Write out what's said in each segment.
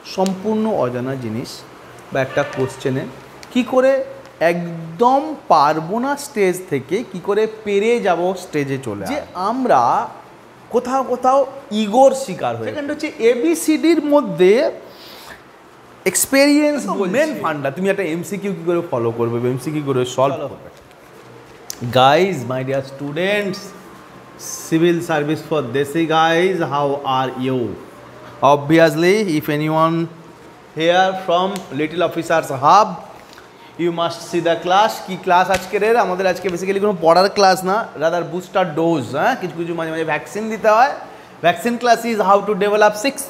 সম্পূর্ণ অজানা জিনিস বা একটা কোশ্চেনে কি করে একদম পারবো না স্টেজ থেকে কি করে পেরিয়ে যাব স্টেজে চলে, যে আমরা কোথাও কোথাও ইগোর শিকার হয়ে। সেকেন্ড হচ্ছে এবিসিডির মধ্যে এক্সপেরিয়েন্স মেন ফান্ডা। তুমি একটা এমসিকিউ কী করে ফলো করবে, এমসিকিউ করে সলভ করবে। Guys, my dear students, civil service for Desi guys, how are you? Obviously, if anyone here from Little Officers Hub, you must see the class. কি class আজকে রে? আমাদের আজকে বেসিক্যালি কোনো পড়ার ক্লাস না, রাদার বুস্টার ডোজ। হ্যাঁ, কিছু কিছু মাঝে মাঝে ভ্যাকসিন দিতে হয়। Vaccine class is how to develop six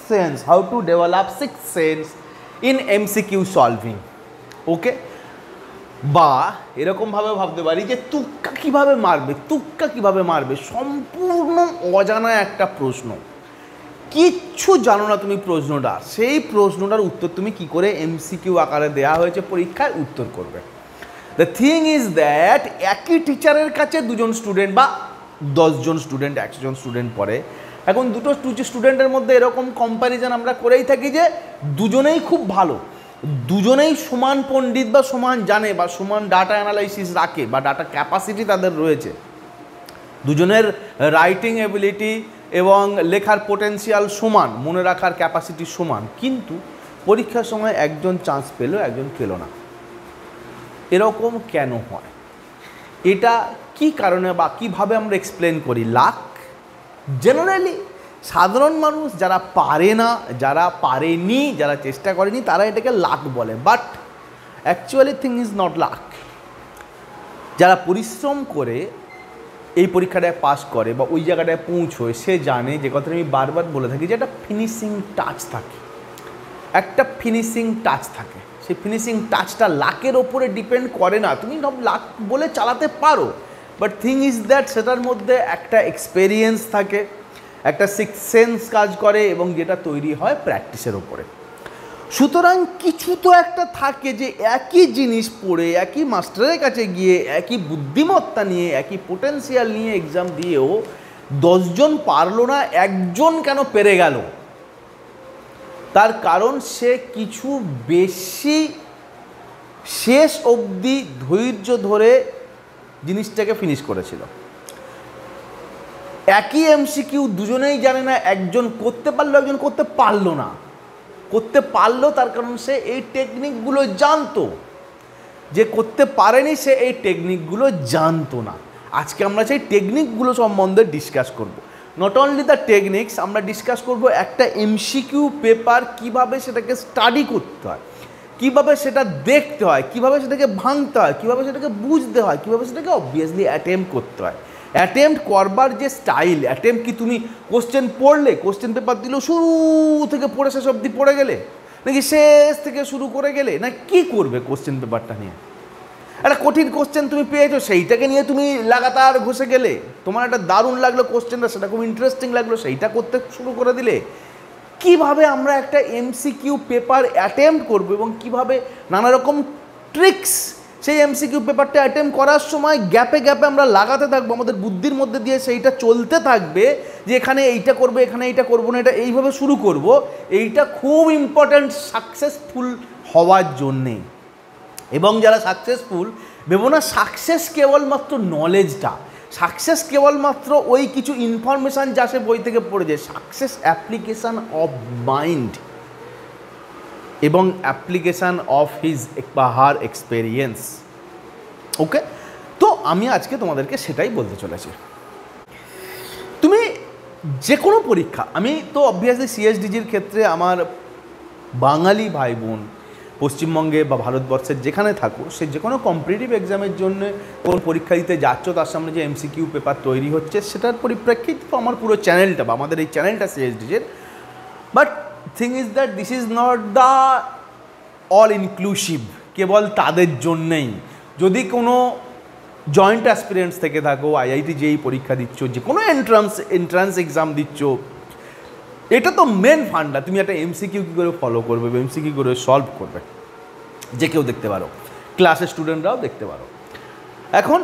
sense in MCQ solving. Okay, বা এরকমভাবে ভাবতে পারি যে তুক্কা কীভাবে মারবে, সম্পূর্ণ অজানা একটা প্রশ্ন, কিচ্ছু জানো না তুমি প্রশ্নটা, সেই প্রশ্নটার উত্তর তুমি কি করে এমসিকিউ আকারে দেওয়া হয়েছে পরীক্ষায় উত্তর করবে। দ্য থিং ইজ দ্যাট একই টিচারের কাছে দুজন স্টুডেন্ট বা 10 জন স্টুডেন্ট 100 জন স্টুডেন্ট পড়ে। এখন দুটো স্টুডেন্টের মধ্যে এরকম কম্প্যারিজন আমরা করেই থাকি যে দুজনেই খুব ভালো, দুজনেই সমান পণ্ডিত বা সমান জানে বা সমান ডাটা অ্যানালাইসিস রাখে বা ডাটা ক্যাপাসিটি তাদের রয়েছে, দুজনের রাইটিং এবিলিটি এবং লেখার পোটেন্সিয়াল সমান, মনে রাখার ক্যাপাসিটি সমান, কিন্তু পরীক্ষার সময় একজন চান্স পেল, একজন পেল না। এরকম কেন হয়? এটা কি কারণে বা কীভাবে আমরা এক্সপ্লেন করি? লাক। জেনারেলি সাধারণ মানুষ যারা পারে না, যারা পারেনি, যারা চেষ্টা করেনি, তারা এটাকে লাক বলে, but actually thing is not luck. যারা পরিশ্রম করে এই পরীক্ষাটায় পাস করে বা ওই জায়গাটায় পৌঁছয়, সে জানে, যে কথাটা আমি বারবার বলে থাকি, যে একটা ফিনিশিং টাচ থাকে, সেই ফিনিশিং টাচটা লাকের ওপরে ডিপেন্ড করে না। তুমি সব লাক বলে চালাতে পারো, বাট থিং ইজ দ্যাট সেটার মধ্যে একটা এক্সপেরিয়েন্স থাকে, একটা সিক্স সেন্স কাজ করে, এবং যেটা তৈরি হয় প্র্যাকটিসের ওপরে। সুতরাং কিছু তো একটা থাকে যে একই জিনিস পড়ে, একই মাস্টারের কাছে গিয়ে, একই বুদ্ধিমত্তা নিয়ে, একই পোটেন্সিয়াল নিয়ে এক্সাম দিয়েও 10 জন পারলো না, একজন কেন পেরে গেল? তার কারণ সে কিছু বেশি শেষ অবধি ধৈর্য ধরে জিনিসটাকে ফিনিশ করেছিল। একই এমসিকিউ দুজনেই জানে না, একজন করতে পারলো, একজন করতে পারলো না। করতে পারলো তার কারণ সে এই টেকনিকগুলো জানতো, যে করতে পারেনি সে এই টেকনিকগুলো জানতো না। আজকে আমরা সেই টেকনিকগুলো সম্বন্ধে ডিসকাস করব। নট অনলি দ্য টেকনিক্স, আমরা ডিসকাস করব একটা এমসিকিউ পেপার কীভাবে সেটাকে স্টাডি করতে হয়, কীভাবে সেটা দেখতে হয়, কীভাবে সেটাকে ভাঙতে হয়, কীভাবে সেটাকে বুঝতে হয়, কীভাবে সেটাকে অবভিয়াসলি অ্যাটেম্প্ট করতে হয়। অ্যাটেম্প্ট করবার যে স্টাইল, অ্যাটেম্প্ট কি তুমি কোশ্চেন পড়লে, কোশ্চেন পেপার দিল, শুরু থেকে পড়ে শেষ অবধি পড়ে গেলে, নাকি শেষ থেকে শুরু করে গেলে, না কি করবে কোশ্চেন পেপারটা নিয়ে? একটা কঠিন কোশ্চেন তুমি পেয়েছো, সেইটাকে নিয়ে তুমি লাগাতার ঘষে গেলে, তোমার একটা দারুণ লাগলো কোশ্চেনটা, সেটা খুব ইন্টারেস্টিং লাগলো, সেইটা করতে শুরু করে দিলে। কিভাবে আমরা একটা এমসিকিউ পেপার অ্যাটেম্প্ট করবো এবং কিভাবে নানা রকম ট্রিক্স সেই এমসিকিউ পেপারটা অ্যাটেম্প্ট করার সময় গ্যাপে গ্যাপে আমরা লাগাতে থাকবো, আমাদের বুদ্ধির মধ্যে দিয়ে সেইটা চলতে থাকবে, যে এখানে এইটা করবো, এখানে এইটা করবো না, এটা এইভাবে শুরু করব। এইটা খুব ইম্পর্ট্যান্ট সাকসেসফুল হওয়ার জন্যে। এবং যারা সাকসেসফুল, ভেবো না সাকসেস কেবলমাত্র নলেজটা, সাকসেস কেবলমাত্র ওই কিছু ইনফরমেশান যা সে বই থেকে পড়ে যায়। সাকসেস অ্যাপ্লিকেশান অফ মাইন্ড এবং অ্যাপ্লিকেশান অফ হিজ বা হার এক্সপেরিয়েন্স। ওকে, তো আমি আজকে তোমাদেরকে সেটাই বলতে চলেছি। তুমি যে কোনো পরীক্ষা, আমি তো অবভিয়াসলি সিএসডিজির ক্ষেত্রে আমার বাঙালি ভাই বোন পশ্চিমবঙ্গে বা ভারতবর্ষের যেখানে থাকো, সে যে কোনো কম্পিটিটিভ এক্সামের জন্য কোন পরীক্ষা দিতে যাচ্ছ, তার সামনে যে এমসিকিউ পেপার তৈরি হচ্ছে, সেটার পরিপ্রেক্ষিত আমার পুরো চ্যানেলটা বা আমাদের এই চ্যানেলটা সিএসডিজির। But thing is that this is not the all inclusive, কেবল তাদের জন্যেই। যদি কোনো জয়েন্ট অ্যাসপিরেন্টস থেকে থাকো, আইআইটি যেই পরীক্ষা দিচ্ছ, যে কোনো এন্ট্রান্স এক্সাম দিচ্ছ, এটা তো মেন ফান্ডা। তুমি একটা এমসিকিউ কী করে ফলো করবে, এমসিকিউ করে সলভ করবে, যে কেউ দেখতে পারো, ক্লাসের স্টুডেন্টরাও দেখতে পারো। এখন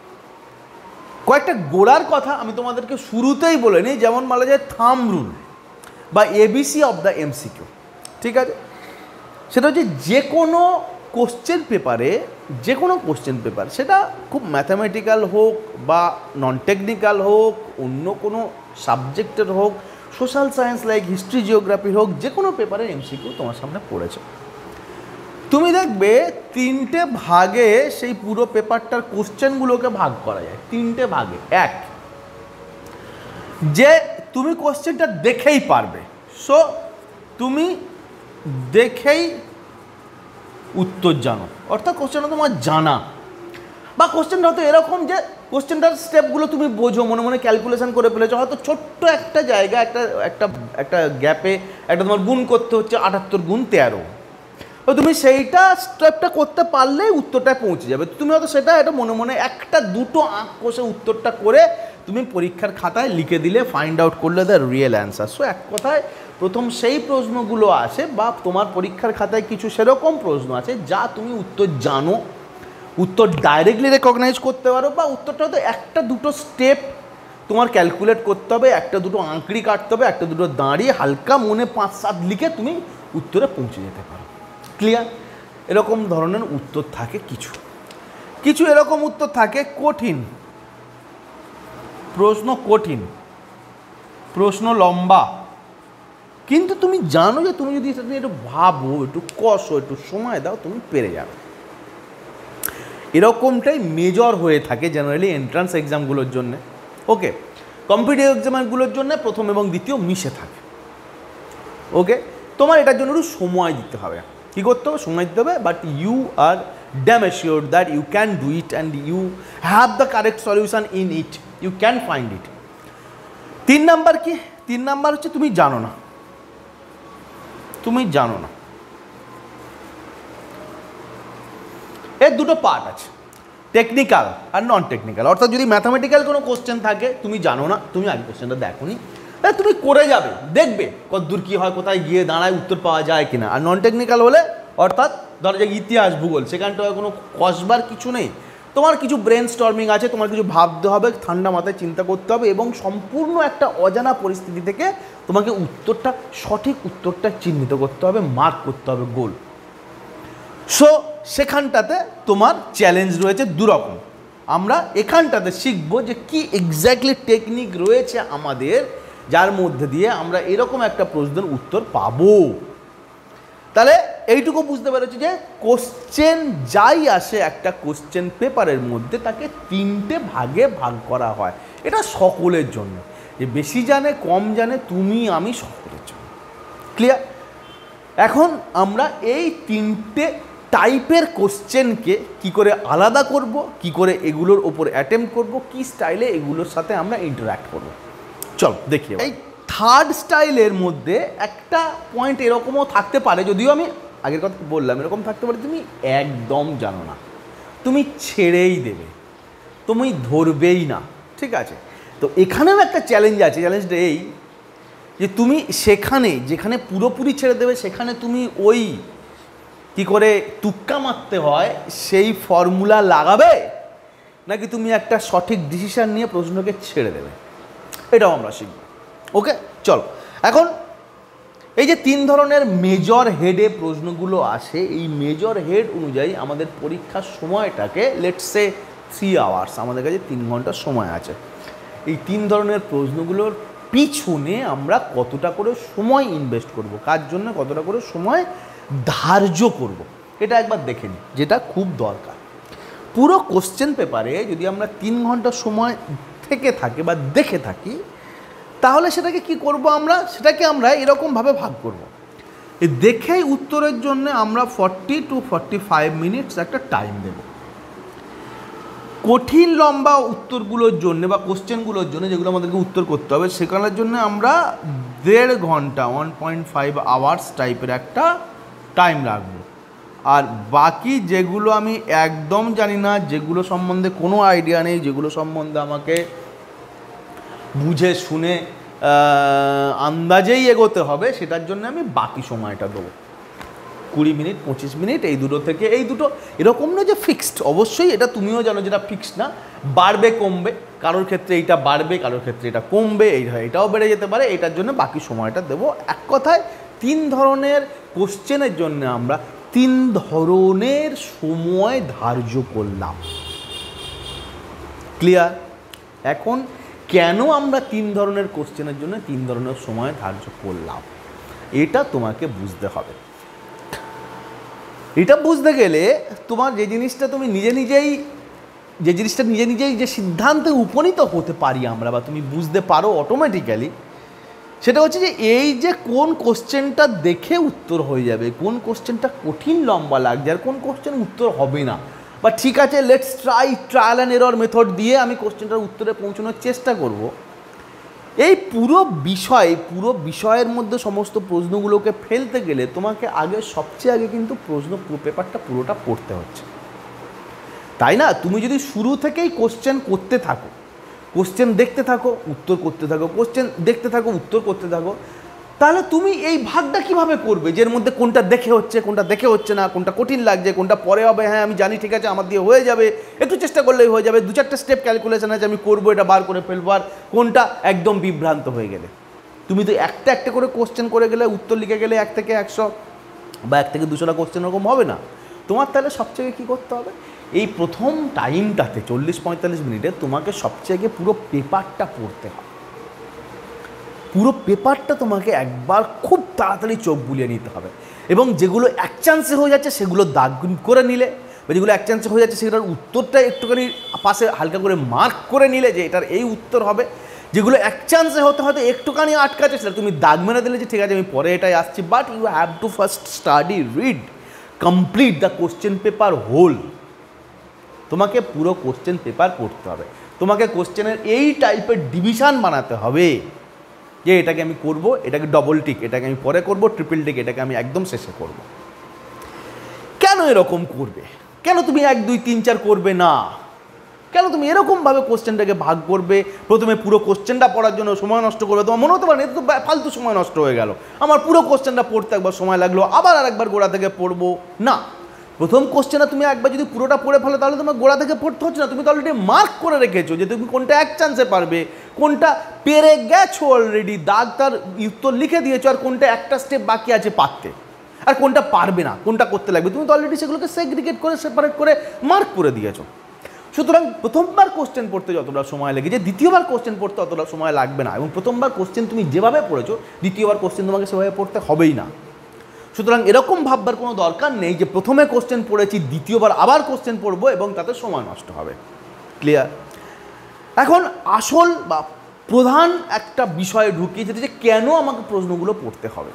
কয়েকটা গোড়ার কথা আমি তোমাদেরকে শুরুতেই বলে নিই, যেমন বলা যায় থাম্ব রুল বা এবিসি অফ দ্য এমসিকিউ। ঠিক আছে? সেটা হচ্ছে যে কোনো কোশ্চেন পেপারে, যে কোনো কোশ্চেন পেপার, সেটা খুব ম্যাথামেটিক্যাল হোক বা নন টেকনিক্যাল হোক, অন্য কোনো সাবজেক্টের হোক, social science like history geography হোক, যে কোনো পেপারের এমসিকিউ তোমার সামনে পড়েছে, তুমি দেখবে 3টে ভাগে সেই পুরো পেপারটার কোশ্চেনগুলোকে ভাগ করা যায়। 3টে ভাগে। এক, যে তুমি কোশ্চেনটা দেখেই পারবে, সো তুমি দেখেই উত্তর জানো, অর্থাৎ কোশ্চেনটা তোমার জানা, বা কোশ্চেনটা হয়তো এরকম যে কোশ্চেনটার স্টেপগুলো তুমি বোঝো, মনে মনে ক্যালকুলেশন করে ফেলেছো, হয়তো ছোট্ট একটা জায়গা, একটা একটা একটা গ্যাপে একটা তোমার গুণ করতে হচ্ছে 78 গুণ 13, তো তুমি সেইটা স্টেপটা করতে পারলেই উত্তরটায় পৌঁছে যাবে। তুমি হয়তো সেটা এটা মনে মনে একটা দুটো আঁক কষে উত্তরটা করে তুমি পরীক্ষার খাতায় লিখে দিলে, ফাইন্ড আউট করলে দ্য রিয়েল অ্যান্সার। সো এক কথায় প্রথম সেই প্রশ্নগুলো আসে, বা তোমার পরীক্ষার খাতায় কিছু সেরকম প্রশ্ন আছে যা তুমি উত্তর জানো, উত্তর ডাইরেক্টলি রেকগনাইজ করতে পারো, বা উত্তরটা হয়তো একটা দুটো স্টেপ তোমার ক্যালকুলেট করতে হবে, একটা দুটো আঁকড়ি কাটতে হবে, একটা দুটো দাঁড়িয়ে হালকা মনে 5-7 লিখে তুমি উত্তরে পৌঁছে যেতে পারো। ক্লিয়ার? এরকম ধরনের উত্তর থাকে কিছু কিছু, এরকম উত্তর থাকে কঠিন প্রশ্ন, কঠিন প্রশ্ন, লম্বা, কিন্তু তুমি জানো যে তুমি যদি সেটা একটু ভাবো, একটু কষো, একটু সময় দাও, তুমি পেরে যাবে। এরকমটাই মেজর হয়ে থাকে জেনারেলি এন্ট্রান্স এক্সামগুলোর জন্য। ওকে, কম্পিটিটিভ এক্সামগুলোর জন্য প্রথম এবং দ্বিতীয় মিশে থাকে। ওকে, তোমার এটার জন্য একটু সময় দিতে হবে। কী করতে হবে? সময় দিতে হবে, but you are damn assured that you can do it and you have the correct solution in it, you can find it. 3 number কি? 3 নাম্বার হচ্ছে তুমি জানো না, তুমি জানো না। এর দুটো পার্ট আছে, টেকনিক্যাল আর নন টেকনিক্যাল। অর্থাৎ যদি ম্যাথামেটিক্যাল কোনো কোশ্চেন থাকে, তুমি জানো না, তুমি আগে কোশ্চেনটা দেখোনি, তাহলে তুমি করে যাবে, দেখবে কতদূর কী হয়, কোথায় গিয়ে দাঁড়ায়, উত্তর পাওয়া যায় কিনা। আর নন টেকনিক্যাল হলে, অর্থাৎ ধরো যে ইতিহাস, ভূগোল, সেখানটায় কোনো কষবার কিছু নেই, তোমার কিছু ব্রেন স্টর্মিং আছে, তোমার কিছু ভাবতে হবে, ঠান্ডা মাথায় চিন্তা করতে হবে, এবং সম্পূর্ণ একটা অজানা পরিস্থিতি থেকে তোমাকে উত্তরটা, সঠিক উত্তরটা চিহ্নিত করতে হবে, মার্ক করতে হবে, গোল। সো সেখানটাতে তোমার চ্যালেঞ্জ রয়েছে দুরকম। আমরা এখানটাতে শিখবো যে কি এক্স্যাক্টলি টেকনিক রয়েছে আমাদের, যার মধ্যে দিয়ে আমরা এরকম একটা প্রশ্নের উত্তর পাবো। তাহলে এইটুকু বুঝতে পেরেছি যে কোশ্চেন যাই আসে একটা কোশ্চেন পেপারের মধ্যে, তাকে 3টে ভাগে ভাগ করা হয়। এটা সকলের জন্য, যে বেশি জানে কম জানে, তুমি আমি, সকলের জন্য। ক্লিয়ার? এখন আমরা এই 3টে টাইপের কোশ্চেনকে কি করে আলাদা করব, কি করে এগুলোর ওপর অ্যাটেম্প্ট করব, কি স্টাইলে এগুলোর সাথে আমরা ইন্টারঅ্যাক্ট করব, চল দেখি। এই থার্ড স্টাইলের মধ্যে একটা পয়েন্ট এরকমও থাকতে পারে, যদিও আমি আগের কথা বললাম, এরকম থাকতে পারে তুমি একদম জানো না, তুমি ছেড়েই দেবে, তুমি ধরবেই না। ঠিক আছে? তো এখানেও একটা চ্যালেঞ্জ আছে। চ্যালেঞ্জটা এই যে তুমি সেখানে যেখানে পুরোপুরি ছেড়ে দেবে, সেখানে তুমি ওই কী করে তুক্কা মারতে হয় সেই ফর্মুলা লাগাবে, নাকি তুমি একটা সঠিক ডিসিশান নিয়ে প্রশ্নকে ছেড়ে দেবে, এটাও আমরা শিখব। ওকে, চলো। এখন এই যে 3 ধরনের মেজর হেডে প্রশ্নগুলো আসে, এই মেজর হেড অনুযায়ী আমাদের পরীক্ষার সময়টাকে, লেটস সে 3 আওয়ার্স, আমাদের কাছে 3 ঘন্টার সময় আছে। এই 3 ধরনের প্রশ্নগুলোর পিছনে আমরা কতটা করে সময় ইনভেস্ট করব, কার জন্য কতটা করে সময় ধার্য করব, এটা একবার দেখে নিই, যেটা খুব দরকার। পুরো কোশ্চেন পেপারে যদি আমরা 3 ঘন্টা সময় থেকে থাকি বা দেখে থাকি, তাহলে সেটাকে কি করব আমরা? সেটাকে আমরা এরকমভাবে ভাগ করব। এই দেখেই উত্তরের জন্য আমরা 40 to 45 মিনিটস একটা টাইম দেব। কঠিন লম্বা উত্তরগুলোর জন্য বা কোশ্চেনগুলোর জন্য, যেগুলো আমাদেরকে উত্তর করতে হবে, সেখানের জন্য আমরা 1.5 ঘন্টা 1.5 আওয়ার্স টাইপের একটা টাইম রাখবো। আর বাকি যেগুলো আমি একদম জানি না, যেগুলো সম্বন্ধে কোনো আইডিয়া নেই, যেগুলো সম্বন্ধে আমাকে বুঝে শুনে আন্দাজেই এগোতে হবে, সেটার জন্য আমি বাকি সময়টা দেবো। 20 মিনিট 25 মিনিট, এই দুটো থেকে এই দুটো, এরকম না যে ফিক্সড। অবশ্যই এটা তুমিও জানো যেটা ফিক্সড না, বাড়বে কমবে, কারোর ক্ষেত্রে এইটা বাড়বে, কারোর ক্ষেত্রে এটা কমবে, এটাও বেড়ে যেতে পারে। এটার জন্য বাকি সময়টা দেবো। এক কথায় তিন ধরনের কোশ্চেনের জন্য আমরা তিন ধরনের সময় ধার্য করলাম। ক্লিয়ার? এখন কেন আমরা তিন ধরনের কোশ্চেনের জন্য তিন ধরনের সময় ধার্য করলাম এটা তোমাকে বুঝতে হবে। এটা বুঝতে গেলে তোমার যে জিনিসটা তুমি নিজে নিজেই যে সিদ্ধান্তে উপনীত হতে পারি আমরা, বা তুমি বুঝতে পারো অটোমেটিক্যালি, সেটা হচ্ছে যে এই যে কোন কোশ্চেনটা দেখে উত্তর হয়ে যাবে, কোন কোশ্চেনটা কঠিন লম্বা লাগছে, আর কোন কোশ্চেন উত্তর হবে না, বা ঠিক আছে let's trial and error method দিয়ে আমি কোশ্চেনটার উত্তরে পৌঁছানোর চেষ্টা করব। এই পুরো বিষয়ের মধ্যে সমস্ত প্রশ্নগুলোকে ফেলতে গেলে তোমাকে সবচেয়ে আগে কিন্তু পেপারটা পুরোটা পড়তে হচ্ছে, তাই না? তুমি যদি শুরু থেকেই কোশ্চেন করতে থাকো, কোশ্চেন দেখতে থাকো, উত্তর করতে থাকো, কোশ্চেন দেখতে থাকো, উত্তর করতে থাকো, তাহলে তুমি এই ভাগটা কিভাবে করবে যে এর মধ্যে কোনটা দেখে হচ্ছে, কোনটা দেখে হচ্ছে না, কোনটা কঠিন লাগছে, কোনটা পরে হবে, হ্যাঁ আমি জানি ঠিক আছে আমার দিয়ে হয়ে যাবে, একটু চেষ্টা করলেই হয়ে যাবে, 2-4টা স্টেপ ক্যালকুলেশন আছে আমি করবো, এটা বার করে ফেলবো, আর কোনটা একদম বিভ্রান্ত হয়ে গেলে। তুমি তো একটা একটা করে কোশ্চেন করে গেলে, উত্তর লিখে গেলে 1 থেকে 100 বা 1 থেকে 200টা কোশ্চেন ওরকম হবে না। তোমার তাহলে সবচেয়ে কী করতে হবে, এই প্রথম টাইমটাতে 40-45 মিনিটে তোমাকে সবচেয়ে আগে পুরো পেপারটা পড়তে হবে। পুরো পেপারটা তোমাকে একবার খুব তাড়াতাড়ি চোখ বুলিয়ে নিতে হবে, এবং যেগুলো এক চান্সে হয়ে যাচ্ছে সেগুলো দাগ করে নিলে, বা যেগুলো এক চান্সে হয়ে যাচ্ছে সেগুলোর উত্তরটা একটুখানি পাশে হালকা করে মার্ক করে নিলে যে এটার এই উত্তর হবে। যেগুলো এক চান্সে হতে হয়তো একটুখানি আটকাচ্ছে সেটা তুমি দাগ মেরে দিলে যে ঠিক আছে আমি পরে এটাই আসছি, but you have to first study, read, complete the question paper whole. তোমাকে পুরো কোশ্চেন পেপার পড়তে হবে, তোমাকে কোশ্চেনের এই টাইপের ডিভিশন বানাতে হবে যে এটাকে আমি করব, এটাকে ডবল টিক, এটাকে আমি পরে করব, ট্রিপল টিক, এটাকে আমি একদম শেষে করব। কেন এরকম করবে? কেন তুমি 1, 2, 3, 4 করবে না? কেন তুমি এরকমভাবে কোশ্চেনটাকে ভাগ করবে? প্রথমে পুরো কোশ্চেনটা পড়ার জন্য সময় নষ্ট করবে, তোমার মনে হতে পারে এটা তো ফালতু সময় নষ্ট হয়ে গেল, আমার পুরো কোশ্চেনটা পড়তে একবার সময় লাগলো, আবার আরেকবার গোড়া থেকে পড়বো না। প্রথম কোশ্চেনটা তুমি একবার যদি পুরোটা পড়ে ফেলো তাহলে তোমার গোড়া থেকে পড়তে হচ্ছে না, তুমি তো অলরেডি মার্ক করে রেখেছো যে তুমি কোনটা এক চান্সে পারবে, কোনটা পেরে গেছো অলরেডি, দাগ তার উত্তর লিখে দিয়েছো, আর কোনটা একটা স্টেপ বাকি আছে পারতে, আর কোনটা পারবে না, কোনটা করতে লাগবে, তুমি তো অলরেডি সেগুলোকে সেগ্রিগেট করে সেপারেট করে মার্ক করে দিয়েছো। সুতরাং প্রথমবার কোশ্চেন পড়তে যতটা সময় লেগেছে দ্বিতীয়বার কোশ্চেন পড়তে অতটা সময় লাগবে না, এবং প্রথমবার কোশ্চেন তুমি যেভাবে পড়েছো দ্বিতীয়বার কোশ্চেন তোমাকে সেভাবে পড়তে হবেই না। সুতরাং এরকম ভাববার কোনো দরকার নেই যে প্রথমে কোশ্চেন পড়েছি দ্বিতীয়বার আবার কোশ্চেন পড়বো এবং তাতে সময় নষ্ট হবে। ক্লিয়ার? এখন আসল বা প্রধান একটা বিষয়ে ঢুকিয়েছে যে কেন আমাকে প্রশ্নগুলো পড়তে হবে।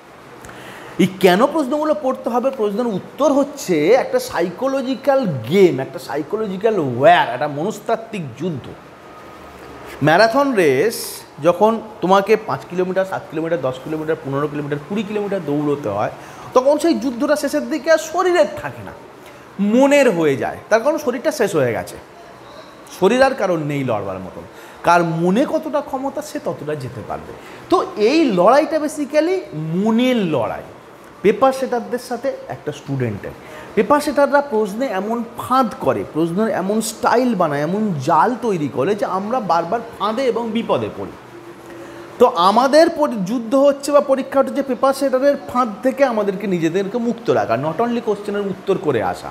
এই কেন প্রশ্নগুলো পড়তে হবে, প্রশ্নের উত্তর হচ্ছে একটা সাইকোলজিক্যাল গেম, একটা সাইকোলজিক্যাল ওয়্যার, একটা মনস্তাত্ত্বিক যুদ্ধ। ম্যারাথন রেস যখন তোমাকে 5 kilometre, 7 kilometre, 10 kilometre, 15 kilometre, 20 kilometre দৌড়তে হয়, তখন সেই যুদ্ধটা শেষের দিকে আর শরীরের থাকে না, মনের হয়ে যায়। তার কারণ শরীরটা শেষ হয়ে গেছে, শরীর আর কারণ নেই লড়বার মতন। কার মনে কতটা ক্ষমতা সে ততটা যেতে পারবে। তো এই লড়াইটা বেসিক্যালি মনের লড়াই পেপার সেটারদের সাথে একটা স্টুডেন্টের। পেপার সেটাররা প্রশ্নে এমন ফাঁদ করে, প্রশ্নের এমন স্টাইল বানায়, এমন জাল তৈরি করে যে আমরা বারবার ফাঁদে এবং বিপদে পড়ি। তো আমাদের যুদ্ধ হচ্ছে বা পরীক্ষা হচ্ছে পেপার সেটারের ফাঁদ থেকে আমাদেরকে নিজেদেরকে মুক্ত রাখা, নট অনলি কোশ্চেনের উত্তর করে আসা।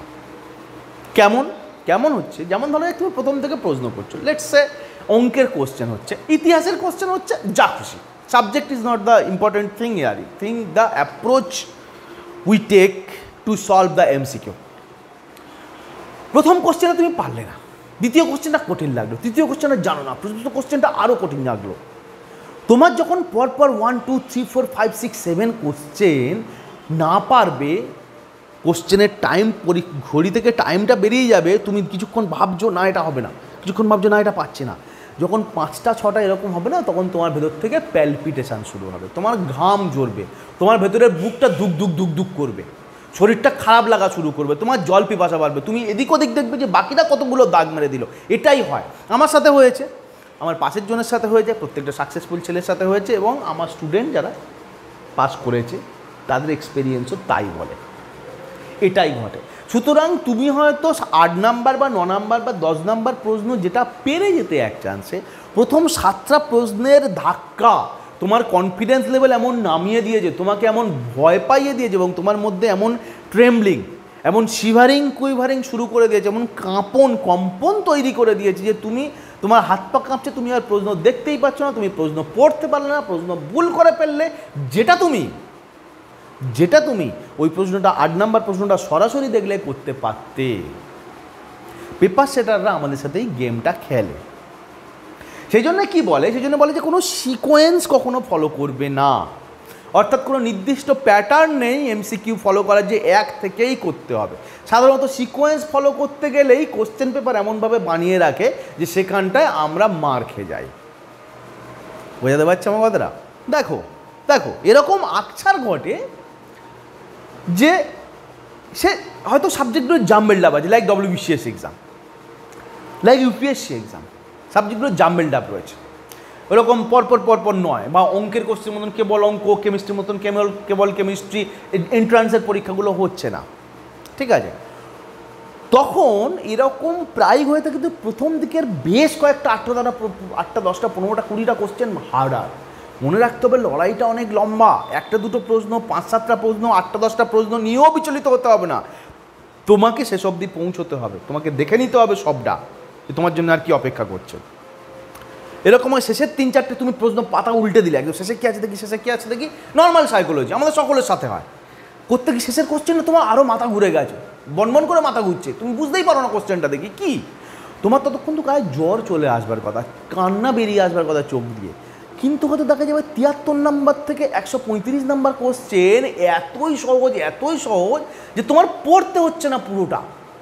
কেমন হচ্ছে, যেমন ধরো তুমি প্রথম থেকে প্রশ্ন করছো, লেটস সে অঙ্কের কোশ্চেন হচ্ছে, ইতিহাসের কোশ্চেন হচ্ছে, যা খুশি, subject is not the important thing ইয়ার, thing the approach we take to solve the MCQ। প্রথম কোশ্চেনে তুমি পারলে না, দ্বিতীয় কোশ্চেনটা কঠিন লাগলো, তৃতীয় কোশ্চেনটা জানো না, চতুর্থ কোশ্চেনটা আরও কঠিন লাগলো। তোমার যখন পরপর 1, 2, 3, 4, 5, 6, 7 কোশ্চেন না পারবে, কোশ্চেনের টাইম ঘড়ি থেকে টাইমটা বেরিয়ে যাবে, তুমি কিছুক্ষণ ভাবছো না এটা হবে না, কিছুক্ষণ ভাবছো না এটা পাচ্ছে না, যখন 5টা 6টা এরকম হবে না, তখন তোমার ভেতর থেকে প্যালপিটেশান শুরু হবে, তোমার ঘাম ঝরবে, তোমার ভেতরের বুকটা দুক দুক দুক দুক করবে, শরীরটা খারাপ লাগা শুরু করবে, তোমার জল পিপাসা বাড়বে, তুমি এদিক ওদিক দেখবে যে বাকিটা কতগুলো দাগ মেরে দিল। এটাই হয়, আমার সাথে হয়েছে, আমার পাশের জনের সাথে হয়েছে, প্রত্যেকটা সাকসেসফুল ছেলের সাথে হয়েছে, এবং আমার স্টুডেন্ট যারা পাস করেছে তাদের এক্সপিরিয়েন্সও তাই বলে, এটাই ঘটে। সুতরাং তুমি হয়তো 8 নাম্বার বা 9 নাম্বার বা 10 নাম্বার প্রশ্ন যেটা পেরে যেতে এক চান্সে, প্রথম 7টা প্রশ্নের ধাক্কা তোমার কনফিডেন্স লেভেল এমন নামিয়ে দিয়েছে, তোমাকে এমন ভয় পাইয়ে দিয়েছে এবং তোমার মধ্যে এমন ট্রেমব্লিং, এমন শিভারিং কুইভারিং শুরু করে দিয়েছে, এমন কম্পন তৈরি করে দিয়েছে যে তোমার হাত পা কাঁপছে, তুমি আর প্রশ্ন দেখতেই পাচ্ছ না, তুমি প্রশ্ন পড়তে পারলে না, প্রশ্ন ভুল করে ফেললে, যেটা তুমি ওই প্রশ্নটা 8 নাম্বার প্রশ্নটা সরাসরি দেখলে করতে পারতে। পেপার সেটাররা আমাদের সাথেই গেমটা খেলে। সেই জন্য কি বলে, সেই জন্য বলে যে কোনো সিকোয়েন্স কখনো ফলো করবে না, অর্থাৎ কোনো নির্দিষ্ট প্যাটার্ন নেই এমসিকিউ ফলো করার যে এক থেকেই করতে হবে। সাধারণত সিকোয়েন্স ফলো করতে গেলেই কোশ্চেন পেপার এমনভাবে বানিয়ে রাখে যে সেখানটায় আমরা মার খেয়ে যাই। বোঝাতে পারছি আমার কথাটা? দেখো এরকম আকছার ঘটে যে সে হয়তো সাবজেক্টগুলো জাম্বেলডাপ আছে, like WBCS exam, like UPSC exam, সাবজেক্টগুলো জাম্বেলডাপ রয়েছে, ওরকম পরপর নয়, বা অঙ্কের কোশ্চেন মতন কেবল অঙ্ক, কেমিস্ট্রির মতন কেবল কেমিস্ট্রি, এন্ট্রান্সের পরীক্ষাগুলো হচ্ছে না, ঠিক আছে? তখন এরকম প্রায় হয়ে থাকে, কিন্তু প্রথম দিকের বেশ কয়েকটা 8টা 10টা 15টা 20টা কোশ্চেন হার্ডার। মনে রাখতে হবে লড়াইটা অনেক লম্বা, 1টা 2টো প্রশ্ন, 5-7টা প্রশ্ন, 8টা 10টা প্রশ্ন নিয়েও বিচলিত হতে হবে না, তোমাকে শেষ অবধি পৌঁছতে হবে, তোমাকে দেখে নিতে হবে সবটা যে তোমার জন্য আর কি অপেক্ষা করছে। এরকম হয় শেষের 3-4টে তুমি প্রশ্ন পাতা উল্টে দিলে, একদম শেষে কী আছে দেখি, নর্মাল সাইকোলজি আমাদের সকলের সাথে হয়, করতে গিয়ে শেষের কোশ্চেনে তোমার আরও মাথা ঘুরে গেছে, বনবন করে মাথা ঘুরছে, তুমি বুঝতেই পারো না কোশ্চেনটা দেখি কি, তোমার ততক্ষণ তো গায়ে জ্বর চলে আসবার কথা, কান্না বেরিয়ে আসবার কথা চোখ দিয়ে, কিন্তু হয়তো দেখা যাবে 73 নাম্বার থেকে 135 নাম্বার কোশ্চেন এতই সহজ যে তোমার পড়তে হচ্ছে না পুরোটা,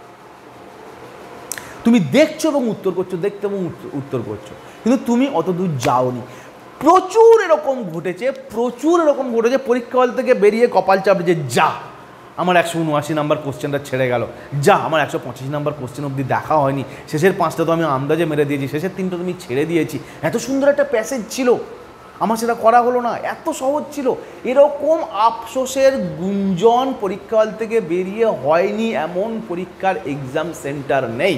তুমি দেখছো এবং উত্তর করছো, দেখতে এবং উত্তর করছো, কিন্তু তুমি অত দূর যাওনি। প্রচুর এরকম ঘটেছে পরীক্ষা হল থেকে বেরিয়ে কপাল চাপড়ে যে যা আমার 179 নাম্বার কোশ্চেনটা ছেড়ে গেল, যা আমার 125 নাম্বার কোশ্চেন অবধি দেখা হয়নি, শেষের 5টা তো আমি আন্দাজে মেরে দিয়েছি, শেষের 3টা তুমি ছেড়ে দিয়েছি, এত সুন্দর একটা প্যাসেজ ছিল, আমার সেটা করা হলো না, এত সহজ ছিল। এরকম আফসোসের গুঞ্জন পরীক্ষা হল থেকে বেরিয়ে হয়নি এমন পরীক্ষার এক্সাম সেন্টার নেই।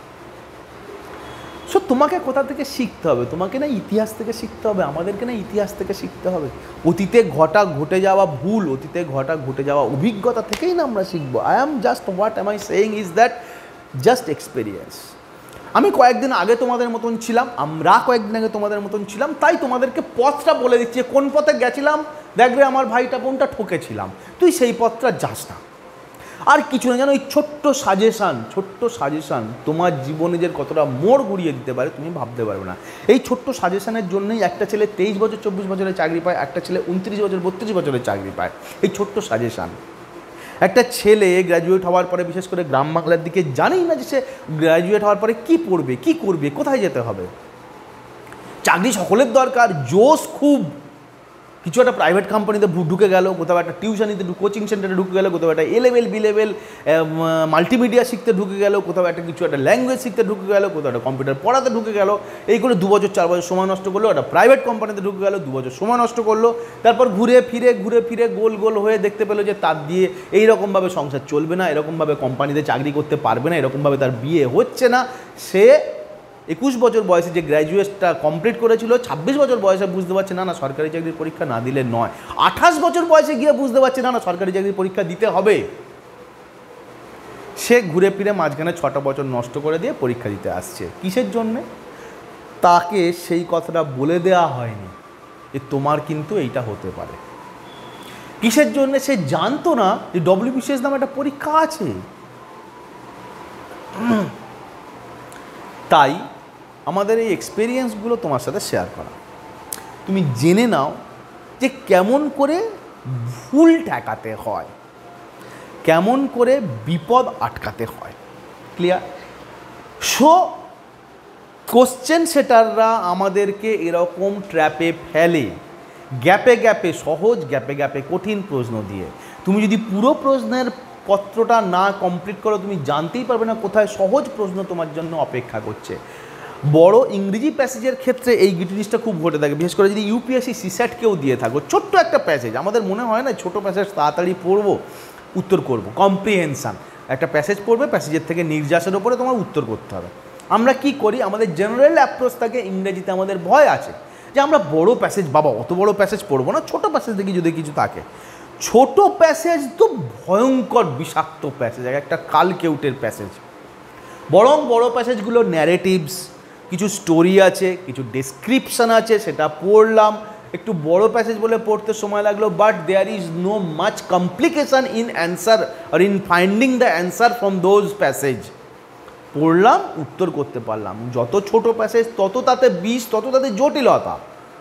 সো তোমাকে কোথা থেকে শিখতে হবে? তোমাকে না ইতিহাস থেকে শিখতে হবে, আমাদেরকে না ইতিহাস থেকে শিখতে হবে। অতীতে ঘটে যাওয়া ভুল, অতীতে ঘটে যাওয়া অভিজ্ঞতা থেকেই না আমরা শিখবো। What am I saying is that just experience. আমি কয়েকদিন আগে তোমাদের মতন ছিলাম, তাই তোমাদেরকে পথটা বলে দিচ্ছি, কোন পথে গেছিলাম দেখবে আমার ভাইটা বোনটা ঠকেছিলাম, তুই সেই পথটা যাস না। আর কিছু না, জানো, এই ছোট্ট সাজেশান তোমার জীবনে যে কতটা মোড় ঘুরিয়ে দিতে পারে তুমি ভাবতে পারবে না। এই ছোট্ট সাজেশানের জন্যই একটা ছেলে 23 বছর 24 বছরের চাকরি পায়, একটা ছেলে 29 বছর 32 বছরের চাকরি পায়। এই ছোট্ট সাজেশান। একটা ছেলে গ্র্যাজুয়েট হওয়ার পরে, বিশেষ করে গ্রাম বাংলার দিকে, জানেই না যে সে গ্র্যাজুয়েট হওয়ার পরে কী পড়বে, কী করবে, কোথায় যেতে হবে। চাকরি সকলের দরকার, জোশ খুব, কিছু একটা প্রাইভেট কোম্পানিতে ঢুকে গেল, কোথাও একটা টিউশনিতে কোচিং সেন্টারে ঢুকে গেল, কোথাও একটা A-level B-level মাল্টিমিডিয়া শিখতে ঢুকে গেল, কোথাও একটা কিছু একটা ল্যাঙ্গুয়েজ শিখতে ঢুকে গেল, কোথাও একটা কম্পিউটার পড়াতে ঢুকে গেল, এই করে 2 বছর 4 বছর সময় নষ্ট করলো। একটা প্রাইভেট কোম্পানিতে ঢুকে গেল, 2 বছর সময় নষ্ট করলো, তারপর ঘুরে ফিরে গোল হয়ে দেখতে পেলো যে তার দিয়ে এইরকমভাবে সংসার চলবে না, এরকমভাবে কোম্পানিতে চাকরি করতে পারবে না, এরকমভাবে তার বিয়ে হচ্ছে না। সে 21 বছর বয়সে যে গ্র্যাজুয়েটটা কমপ্লিট করেছিল, 26 বছর বয়সে বুঝতে পারছে না সরকারি চাকরির পরীক্ষা না দিলে নয়, 28 বছর বয়সে গিয়ে বুঝতে পারছে না সরকারি চাকরির পরীক্ষা দিতে হবে। সে ঘুরে ফিরে মাঝখানে 6টা বছর নষ্ট করে দিয়ে পরীক্ষা দিতে আসছে। কিসের জন্যে? তাকে সেই কথাটা বলে দেওয়া হয়নি যে তোমার কিন্তু এইটা হতে পারে। কিসের জন্যে? সে জানতো না যে WBCS নামে একটা পরীক্ষা আছে। তাই আমাদের এই এক্সপেরিয়েন্সগুলো তোমার সাথে শেয়ার করা, তুমি জেনে নাও যে কেমন করে ভুল ঠেকাতে হয়, কেমন করে বিপদ আটকাতে হয়। ক্লিয়ার? সো কোশ্চেন সেটাররা আমাদেরকে এরকম ট্র্যাপে ফেলে, গ্যাপে সহজ, গ্যাপে কঠিন প্রশ্ন দিয়ে। তুমি যদি পুরো প্রশ্নের পত্রটা না কমপ্লিট করো, তুমি জানতেই পারবে না কোথায় সহজ প্রশ্ন তোমার জন্য অপেক্ষা করছে। বড় ইংরেজি প্যাসেজের ক্ষেত্রে এই জিনিসটা খুব ঘটে থাকে, বিশেষ করে যদি UPSC CSAT কেউ দিয়ে থাকো। ছোট্ট একটা প্যাসেজ, আমাদের মনে হয় না ছোটো প্যাসেজ তাড়াতাড়ি পড়বো, উত্তর করব। কম্প্রিহেনশান, একটা প্যাসেজ পড়বে, প্যাসেজের থেকে নির্যাসের ওপরে তোমার উত্তর করতে হবে। আমরা কি করি? আমাদের জেনারেল অ্যাপ্রোচ থাকে, ইংরেজিতে আমাদের ভয় আছে যে আমরা বড় প্যাসেজ, বাবা অত বড় প্যাসেজ পড়বো না, ছোট প্যাসেজ দেখি যদি কিছু থাকে। ছোট প্যাসেজ তো ভয়ঙ্কর বিষাক্ত প্যাসেজ, একটা কালকেউটের প্যাসেজ। বরং বড় প্যাসেজগুলো ন্যারেটিভস, কিছু স্টোরি আছে, কিছু ডেসক্রিপশান আছে, সেটা পড়লাম, একটু বড় প্যাসেজ বলে পড়তে সময় লাগলো, but there is no much complication in answer আর in finding the answer from those passage. পড়লাম, উত্তর করতে পারলাম। যত ছোট প্যাসেজ তত তাতে বিষ, তত তাতে জটিলতা।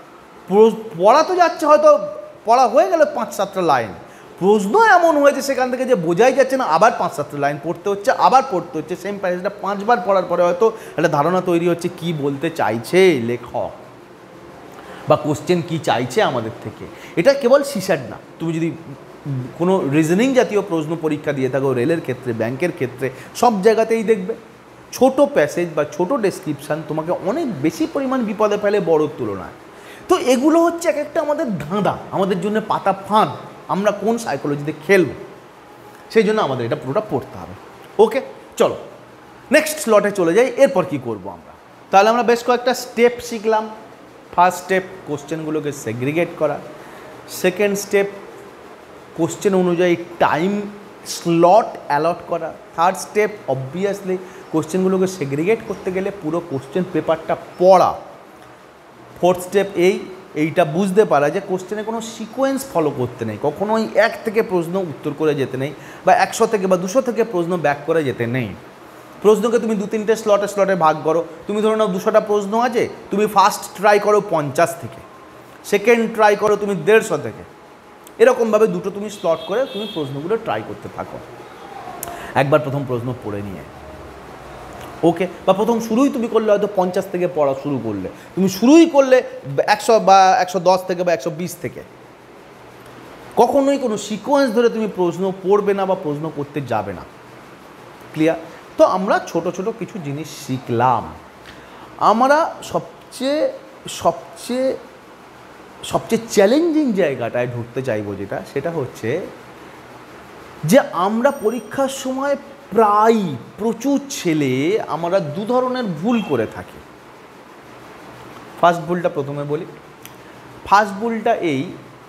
পড়া তো যাচ্ছে, হয়তো পড়া হয়ে গেল 5-7টা লাইন, প্রশ্ন এমন হয়েছে সেখান থেকে যে বোঝাই যাচ্ছে না, আবার 5-7টা লাইন পড়তে হচ্ছে, আবার পড়তে হচ্ছে, সেম প্যাসেজটা 5বার পড়ার পরে হয়তো একটা ধারণা তৈরি হচ্ছে কি বলতে চাইছে লেখক বা কোশ্চেন কি চাইছে আমাদের থেকে। এটা কেবল সিস্যাট না, তুমি যদি কোনো রিজনিং জাতীয় প্রশ্ন পরীক্ষা দিয়ে থাকো, রেলের ক্ষেত্রে, ব্যাংকের ক্ষেত্রে, সব জায়গাতেই দেখবে ছোট প্যাসেজ বা ছোট ডেসক্রিপশান তোমাকে অনেক বেশি পরিমাণ বিপদে ফেলে বড়োর তুলনায়। তো এগুলো হচ্ছে এক একটা আমাদের ধাঁধা, আমাদের জন্য পাতা ফাঁদ, আমরা কোন সাইকোলজিতে খেলব, সেই জন্য আমাদের এটা পুরোটা পড়তে হবে। ওকে, চলো নেক্সট স্লটে চলে যাই। এরপর কি করব আমরা? তাহলে আমরা বেশ কয়েকটা স্টেপ শিখলাম। ফার্স্ট স্টেপ, কোশ্চেনগুলোকে সেগ্রিগেট করা। সেকেন্ড স্টেপ, কোশ্চেন অনুযায়ী টাইম স্লট অ্যালট করা। থার্ড স্টেপ, অবভিয়াসলি কোশ্চেনগুলোকে সেগ্রিগেট করতে গেলে পুরো কোশ্চেন পেপারটা পড়া। ফোর্থ স্টেপ এইটা বুঝতে পারা যে কোশ্চেনে কোনো সিকোয়েন্স ফলো করতে নেই, কখনোই 1 থেকে প্রশ্ন উত্তর করে যেতে নেই, বা 100 থেকে বা 200 থেকে প্রশ্ন ব্যাক করে যেতে নেই। প্রশ্নকে তুমি 2-3টে স্লটে ভাগ করো। তুমি ধরে নাও 200টা প্রশ্ন আছে, তুমি ফার্স্ট ট্রাই করো 50 থেকে, সেকেন্ড ট্রাই করো তুমি 150 থেকে, এরকমভাবে দুটো তুমি স্লট করে তুমি প্রশ্নগুলো ট্রাই করতে থাকো। একবার প্রথম প্রশ্ন পড়ে নিয়ে, ওকে, বা প্রথম শুরুই তুমি করলে হয়তো 50 থেকে পড়া শুরু করলে, তুমি শুরুই করলে 100 বা 110 থেকে বা 120 থেকে, কখনোই কোনো সিকোয়েন্স ধরে তুমি প্রশ্ন পড়বে না বা প্রশ্ন করতে যাবে না। ক্লিয়ার? তো আমরা ছোট ছোট কিছু জিনিস শিখলাম। আমরা সবচেয়ে সবচেয়ে সবচেয়ে চ্যালেঞ্জিং জায়গাটায় ঢুকতে চাইবো, সেটা হচ্ছে যে আমরা পরীক্ষার সময় প্রায় প্রচুর ছেলে আমরা 2 ধরনের ভুল করে থাকি। ফার্স্ট ভুলটা প্রথমে বলি। ফার্স্ট ভুলটা এই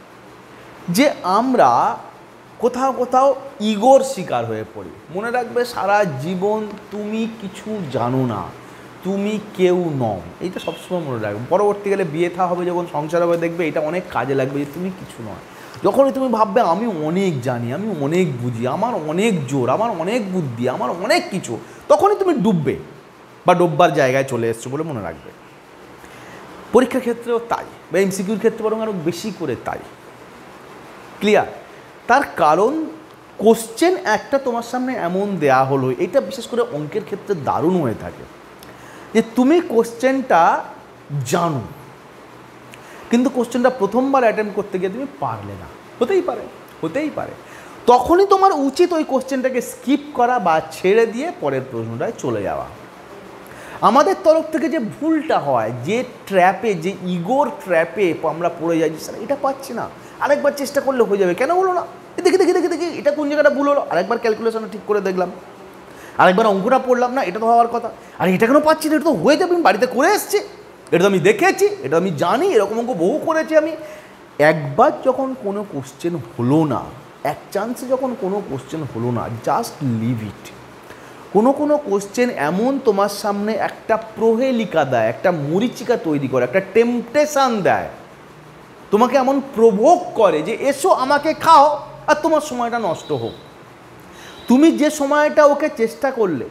যে আমরা কোথাও ইগোর শিকার হয়ে পড়ি। মনে রাখবে, সারা জীবন তুমি কিছু জানো না, তুমি কেউ নও, এইটা সবসময় মনে রাখবে। পরবর্তীকালে বিয়ে থা হবে, যখন সংসার হবে, দেখবে এটা অনেক কাজে লাগবে যে তুমি কিছু নয়। যখনই তুমি ভাববে আমি অনেক জানি, আমি অনেক বুঝি, আমার অনেক জোর, আমার অনেক বুদ্ধি, আমার অনেক কিছু, তখনই তুমি ডুববে বা ডুববার জায়গায় চলে এসছো বলে মনে রাখবে। পরীক্ষার ক্ষেত্রেও তাই, বা এমসিকিউর ক্ষেত্রে বরং আরও বেশি করে তাই। ক্লিয়ার? তার কারণ কোশ্চেন একটা তোমার সামনে এমন দেয়া হলো, এটা বিশেষ করে অঙ্কের ক্ষেত্রে দারুণ হয়ে থাকে, যে তুমি কোশ্চেনটা জানো, কিন্তু কোশ্চেনটা প্রথমবার অ্যাটেম্প্ট করতে গিয়ে তুমি পারলে না, হতেই পারে। তখনই তোমার উচিত ওই কোশ্চেনটাকে স্কিপ করা বা ছেড়ে দিয়ে পরের প্রশ্নটায় চলে যাওয়া। আমাদের তরফ থেকে যে ভুলটা হয়, যে ট্র্যাপে, যে ইগোর ট্র্যাপে আমরা পড়ে যাই, স্যার এটা পাচ্ছি না, আরেকবার চেষ্টা করলে হয়ে যাবে, কেন হলো না, দেখি এটা কোন জায়গাটা ভুল হলো, আরেকবার ক্যালকুলেশনটা ঠিক করে দেখলাম, আরেকবার অঙ্কটা পড়লাম, না এটা তো হওয়ার কথা, আর এটা কেন পাচ্ছি না, এটা তো হয়ে যাবে, আমি বাড়িতে করে এসছি, এটা তো আমি দেখেছি, এটা আমি জানি, এরকম অঙ্ক বহু করেছি আমি। একবার যখন কোনো কোশ্চেন হলো না, এক চান্সে যখন কোনো কোশ্চেন হলো না, জাস্ট লিভ ইট। কোনো কোশ্চেন এমন তোমার সামনে একটা প্রহেলিকা দেয়, একটা মরিচিকা তৈরি করে, একটা টেম্পটেশান দেয়, তোমাকে এমন প্রভোগ করে যে এসো আমাকে খাও আর তোমার সময়টা নষ্ট হোক। তুমি যে সময়টা ওকে চেষ্টা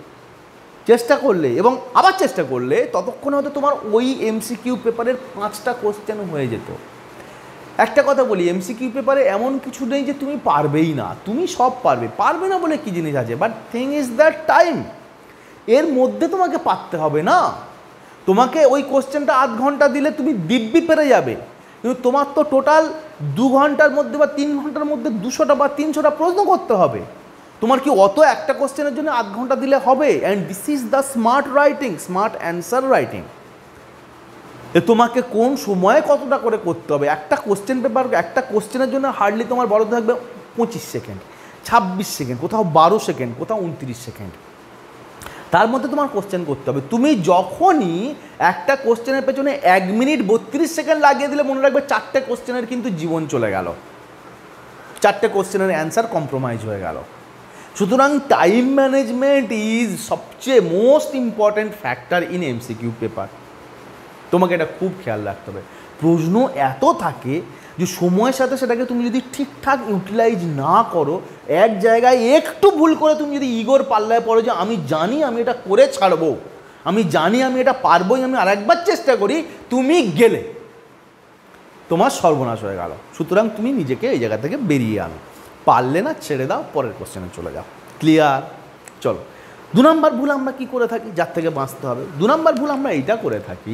করলে এবং আবার চেষ্টা করলে, ততক্ষণে হয়তো তোমার ওই এমসিকিউ পেপারের 5টা কোশ্চেন হয়ে যেত। একটা কথা বলি, এমসিকিউ পেপারে এমন কিছু নেই যে তুমি পারবেই না, তুমি সব পারবে না বলে কি জিনিস আছে, but thing is that time, এর মধ্যে তোমাকে পারতে হবে না। তোমাকে ওই কোশ্চেনটা 8 ঘন্টা দিলে তুমি দিব্যি পেরে যাবে, কিন্তু তোমার তো টোটাল 2 ঘন্টার মধ্যে বা 3 ঘন্টার মধ্যে 200টা বা 300টা প্রশ্ন করতে হবে। তোমার কি অত একটা কোশ্চেনের জন্য 8 ঘন্টা দিলে হবে? And this is the smart writing, smart answer writing. তোমাকে কোন সময়ে কতটা করে করতে হবে। একটা কোশ্চেন পেপার, একটা কোশ্চেনের জন্য হার্ডলি তোমার বড় থাকবে 25 সেকেন্ড, 26 সেকেন্ড, কোথাও 12 সেকেন্ড, কোথাও 29 সেকেন্ড। তার মধ্যে তোমার কোশ্চেন করতে হবে। তুমি যখনই একটা কোশ্চেনের পেছনে 1 মিনিট 32 সেকেন্ড লাগিয়ে দিলে মনে রাখবে 4টে কোশ্চেনের কিন্তু জীবন চলে গেল, 4টে কোশ্চেনের অ্যান্সার কম্প্রোমাইজ হয়ে গেল। সুতরাং টাইম ম্যানেজমেন্ট ইজ সবচেয়ে most important factor in MCQ paper. তোমাকে এটা খুব খেয়াল রাখতে হবে। প্রশ্ন এত থাকে যে সময়ের সাথে সেটাকে তুমি যদি ঠিকঠাক ইউটিলাইজ না করো, এক জায়গায় একটু ভুল করে তুমি যদি ইগোর পাল্লায় পড়ো যে আমি জানি আমি এটা করে ছাড়বো, আমি জানি আমি এটা পারবোই, আমি আরেকবার চেষ্টা করি, তুমি গেলে তোমার সর্বনাশ হয়ে গেল। সুতরাং তুমি নিজেকে এই জায়গা থেকে বেরিয়ে আনো, পারলে না ছেড়ে দাও, পরের কোশ্চেনে চলে যাও। ক্লিয়ার? চলো, 2 নম্বর ভুল আমরা কি করে থাকি, যার থেকে বাঁচতে হবে। 2 নম্বর ভুল আমরা এইটা করে থাকি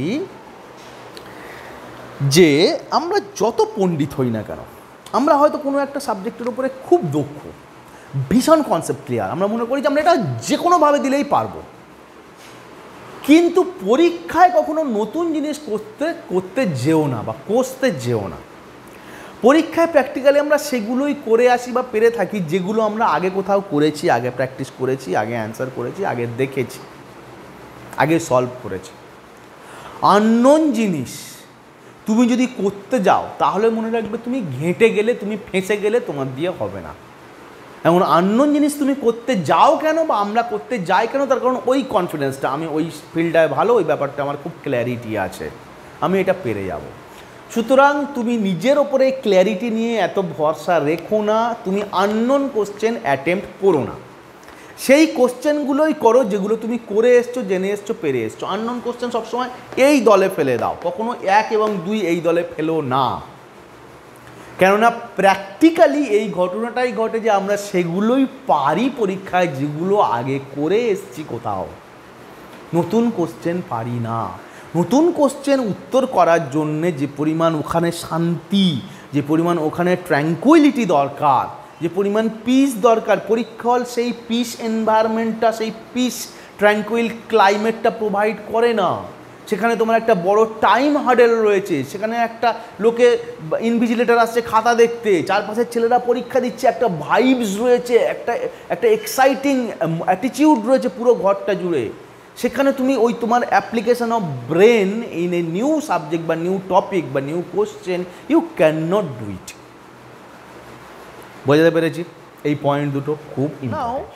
যে আমরা যত পণ্ডিত হই না কেন, আমরা হয়তো কোনো একটা সাবজেক্টের উপরে খুব দক্ষ, ভীষণ কনসেপ্ট ক্লিয়ার, আমরা মনে করি যে আমরা এটা যে কোনোভাবে দিলেই পারবো, কিন্তু পরীক্ষায় কখনো নতুন জিনিস করতে যেও না বা কষতে যেও না। পরীক্ষায় প্র্যাকটিক্যালি আমরা সেগুলোই করে আসি বা পেরে থাকি যেগুলো আমরা আগে কোথাও করেছি, আগে প্র্যাকটিস করেছি, আগে অ্যান্সার করেছি, আগে দেখেছি, আগে সলভ করেছি। আননোন জিনিস তুমি যদি করতে যাও তাহলে মনে রাখবে তুমি ঘেঁটে গেলে, তুমি ফেঁসে গেলে, তোমার দিয়ে হবে না। এমন আননোন জিনিস তুমি করতে যাও কেন বা আমরা করতে যাই কেন, তার কারণ ওই কনফিডেন্সটা, আমি ওই ফিল্ডটায় ভালো, ওই ব্যাপারটা আমার খুব ক্ল্যারিটি আছে, আমি এটা পেরে যাব। সুতরাং তুমি নিজের ওপরে ক্ল্যারিটি নিয়ে এত ভরসা রেখো না, তুমি আননোন কোশ্চেন অ্যাটেম্প্ট করো না, সেই কোশ্চেনগুলোই করো যেগুলো তুমি করে এসছো, জেনে এসছো, পেরে এসছো। আননোন কোশ্চেন সবসময় এই দলে ফেলে দাও, কখনো 1 এবং 2 এই দলে ফেলো না। কেননা প্র্যাকটিক্যালি এই ঘটনাটাই ঘটে যে আমরা সেগুলোই পারি পরীক্ষায় যেগুলো আগে করে এসছি কোথাও, নতুন কোশ্চেন পারি না। নতুন কোশ্চেন উত্তর করার জন্যে যে পরিমাণ ওখানে শান্তি, যে পরিমাণ ওখানে ট্র্যাঙ্কুইলিটি দরকার, যে পরিমাণ পিস দরকার, পরীক্ষা হল সেই পিস এনভায়রনমেন্টটা, সেই পিস ট্র্যাঙ্কুইল ক্লাইমেটটা প্রোভাইড করে না। সেখানে তোমার একটা বড় টাইম হার্ডেল রয়েছে, সেখানে একটা লোকে ইনভিজিলেটর আসছে খাতা দেখতে, চারপাশের ছেলেরা পরীক্ষা দিচ্ছে, একটা ভাইবস রয়েছে, একটা এক্সাইটিং অ্যাটিটিউড রয়েছে পুরো ঘরটা জুড়ে। সেখানে তুমি ওই তোমার application of brain in a new subject বা নিউ টপিক বা new question, you can not do it. বোঝাতে পেরেছি? এই পয়েন্ট দুটো খুব important.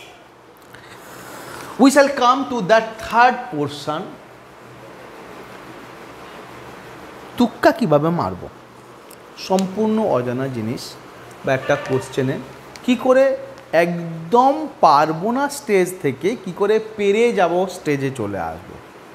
We shall come to that third portion, তুক্কা কীভাবে মারব। সম্পূর্ণ অজানা জিনিস বা একটা কোশ্চেনে কী করে একদম পারবো না স্টেজ থেকে কী করে পেরে যাব স্টেজে চলে আসবো।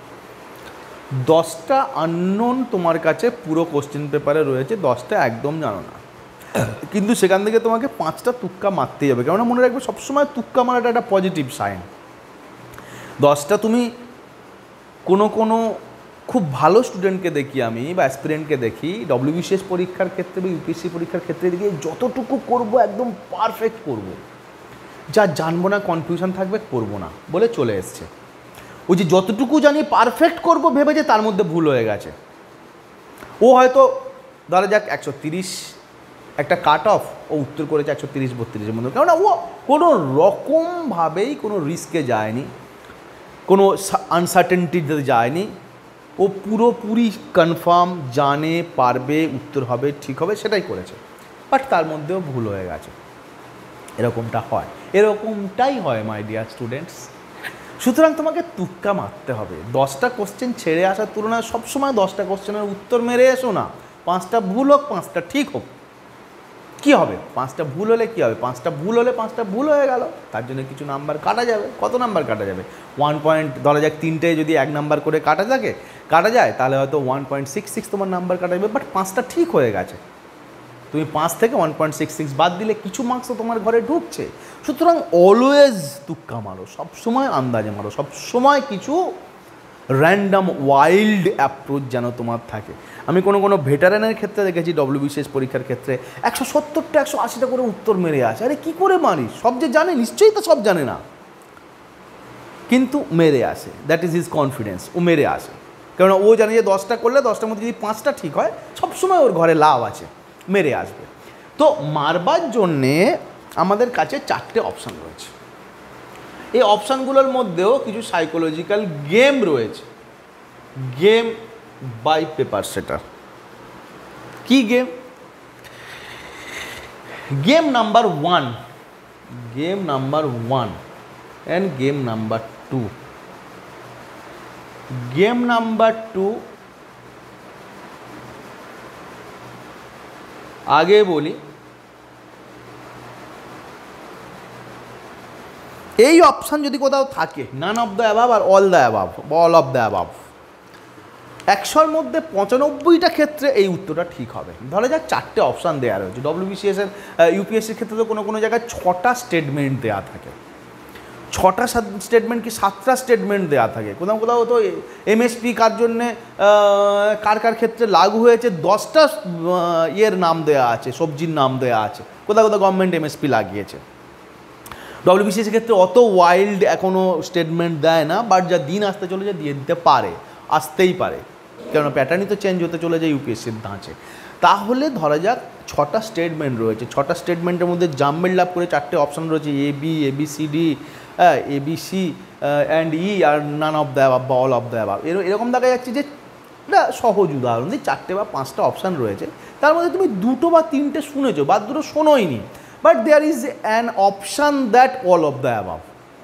10টা আননোন তোমার কাছে পুরো কোশ্চেন পেপারে রয়েছে, 10টা একদম জানো না, কিন্তু সেখান থেকে তোমাকে 5টা তুক্কা মারতেই হবে। কেননা মনে রাখবে সবসময় তুক্কা মারাটা একটা পজিটিভ সাইন। 10টা তুমি কোনো খুব ভালো স্টুডেন্টকে দেখি আমি বা অ্যাসপিরেন্টকে দেখি ডব্লিউবিসিএস পরীক্ষার ক্ষেত্রে বা ইউপিএসসি পরীক্ষার ক্ষেত্রে দেখি যতটুকু করব একদম পারফেক্ট করব, যা জানবো না কনফিউশন থাকবে করব না বলে চলে এসছে। ওই যে যতটুকু জানি পারফেক্ট করব ভেবে যে তার মধ্যে ভুল হয়ে গেছে। ও হয়তো ধরা যাক 130 একটা কাট অফ, ও উত্তর করেছে 130-32-এর মধ্যে, কেননা ও কোনো রকমভাবেই কোনো রিস্কে যায়নি, কোনো আনসার্টেনটিতে যায়নি, ও পুরোপুরি কনফার্ম, জানে পারবে, উত্তর হবে, ঠিক হবে, সেটাই করেছে। বাট তার মধ্যেও ভুল হয়ে গেছে। এরকমটা হয়, এরকমটাই হয় মাই ডিয়ার স্টুডেন্টস। সুতরাং তোমাকে তুক্কা মারতে হবে। 10টা কোশ্চেন ছেড়ে আসার তুলনায় সবসময় 10টা কোশ্চেনের উত্তর মেরে এসো না। 5টা ভুল হোক, 5টা ঠিক হোক, কী হবে? 5টা ভুল হলে কী হবে? 5টা ভুল হলে 5টা ভুল হয়ে গেল, তার জন্য কিছু নাম্বার কাটা যাবে। কত নাম্বার কাটা যাবে? 1 পয়েন্ট, ধরা যাক 3টে যদি 1 নাম্বার করে কাটা যায় তাহলে হয়তো 1.66 তোমার নাম্বার কাটা যাবে। বাট 5টা ঠিক হয়ে গেছে, তুমি 5 থেকে 1.66 বাদ দিলে কিছু মার্কস তো তোমার ঘরে ঢুকছে। সুতরাং অলওয়েজ তুক্কা মারো, সবসময় আন্দাজে মারো, সবসময় কিছু র্যান্ডাম ওয়াইল্ড অ্যাপ্রোচ যেন তোমার থাকে। আমি কোনো ভেটারানের ক্ষেত্রে দেখেছি ডব্লিউবিসিএস পরীক্ষার ক্ষেত্রে 170টা 180টা করে উত্তর মেরে আসে। আরে কী করে মারিস? সব যে জানে নিশ্চয়ই তো সব জানে না, কিন্তু মেরে আসে। দ্যাট ইজ হিজ কনফিডেন্স, ও মেরে আসে। কেননা ও জানে যে 10টা করলে 10টার মধ্যে যদি 5টা ঠিক হয় সবসময় ওর ঘরে লাভ আছে, মেরে আসবে। তো মারবার জন্যে আমাদের কাছে 4টে অপশান রয়েছে। এই অপশানগুলোর মধ্যেও কিছু সাইকোলজিক্যাল গেম রয়েছে। Game by paper setter. কি game? Game number 1, game number 1 and game number 2। Game number 2 আগে বলি, এই অপশান যদি কোথাও থাকে, নান অফ দ্য অ্যাবাভ আর অল দ্য অ্যাবাভ বা অল অফ দ্য অ্যাবাভ, 100-র মধ্যে 95টা ক্ষেত্রে এই উত্তরটা ঠিক হবে। ধরা যাক 4টে অপশান দেওয়া রয়েছে। WBCS এর ইউপিএসসির ক্ষেত্রে তো কোনো কোনো জায়গায় 6টা স্টেটমেন্ট দেওয়া থাকে, 6টা স্টেটমেন্ট কি 7টা স্টেটমেন্ট দেওয়া থাকে। কোথাও কোথাও তো এমএসপি কার জন্যে কার কার ক্ষেত্রে লাগু হয়েছে 10টা ইয়ের নাম দেওয়া আছে, সবজির নাম দেওয়া আছে। কোথাও কোথাও গভর্নমেন্ট এমএসপি লাগিয়েছে। WBCS ক্ষেত্রে অত ওয়াইল্ড এখনও স্টেটমেন্ট দেয় না, বাট যা দিন আসতে চলে যায় দিয়ে দিতে পারে, আসতেই পারে, কারণ প্যাটার্নই তো চেঞ্জ হতে চলে যায় ইউপিএসসির ধাঁচে। তাহলে ধরা যাক 6টা স্টেটমেন্ট রয়েছে, 6টা স্টেটমেন্টের মধ্যে জাম্বেল লাভ করে 4টে অপশান রয়েছে, AB, ABCD, ABC and E, আর নান অফ দ্য অ্যাবাভ বা অল অফ দ্য অ্যাবাভ। এরকম দেখা যাচ্ছে যে এটা সহজ উদাহরণ দিই, 4টে বা 5টা অপশান রয়েছে, তার মধ্যে তুমি 2টো বা 3টে শুনেছো বা 2টো শোনোইনি, but there is an option that all of the above.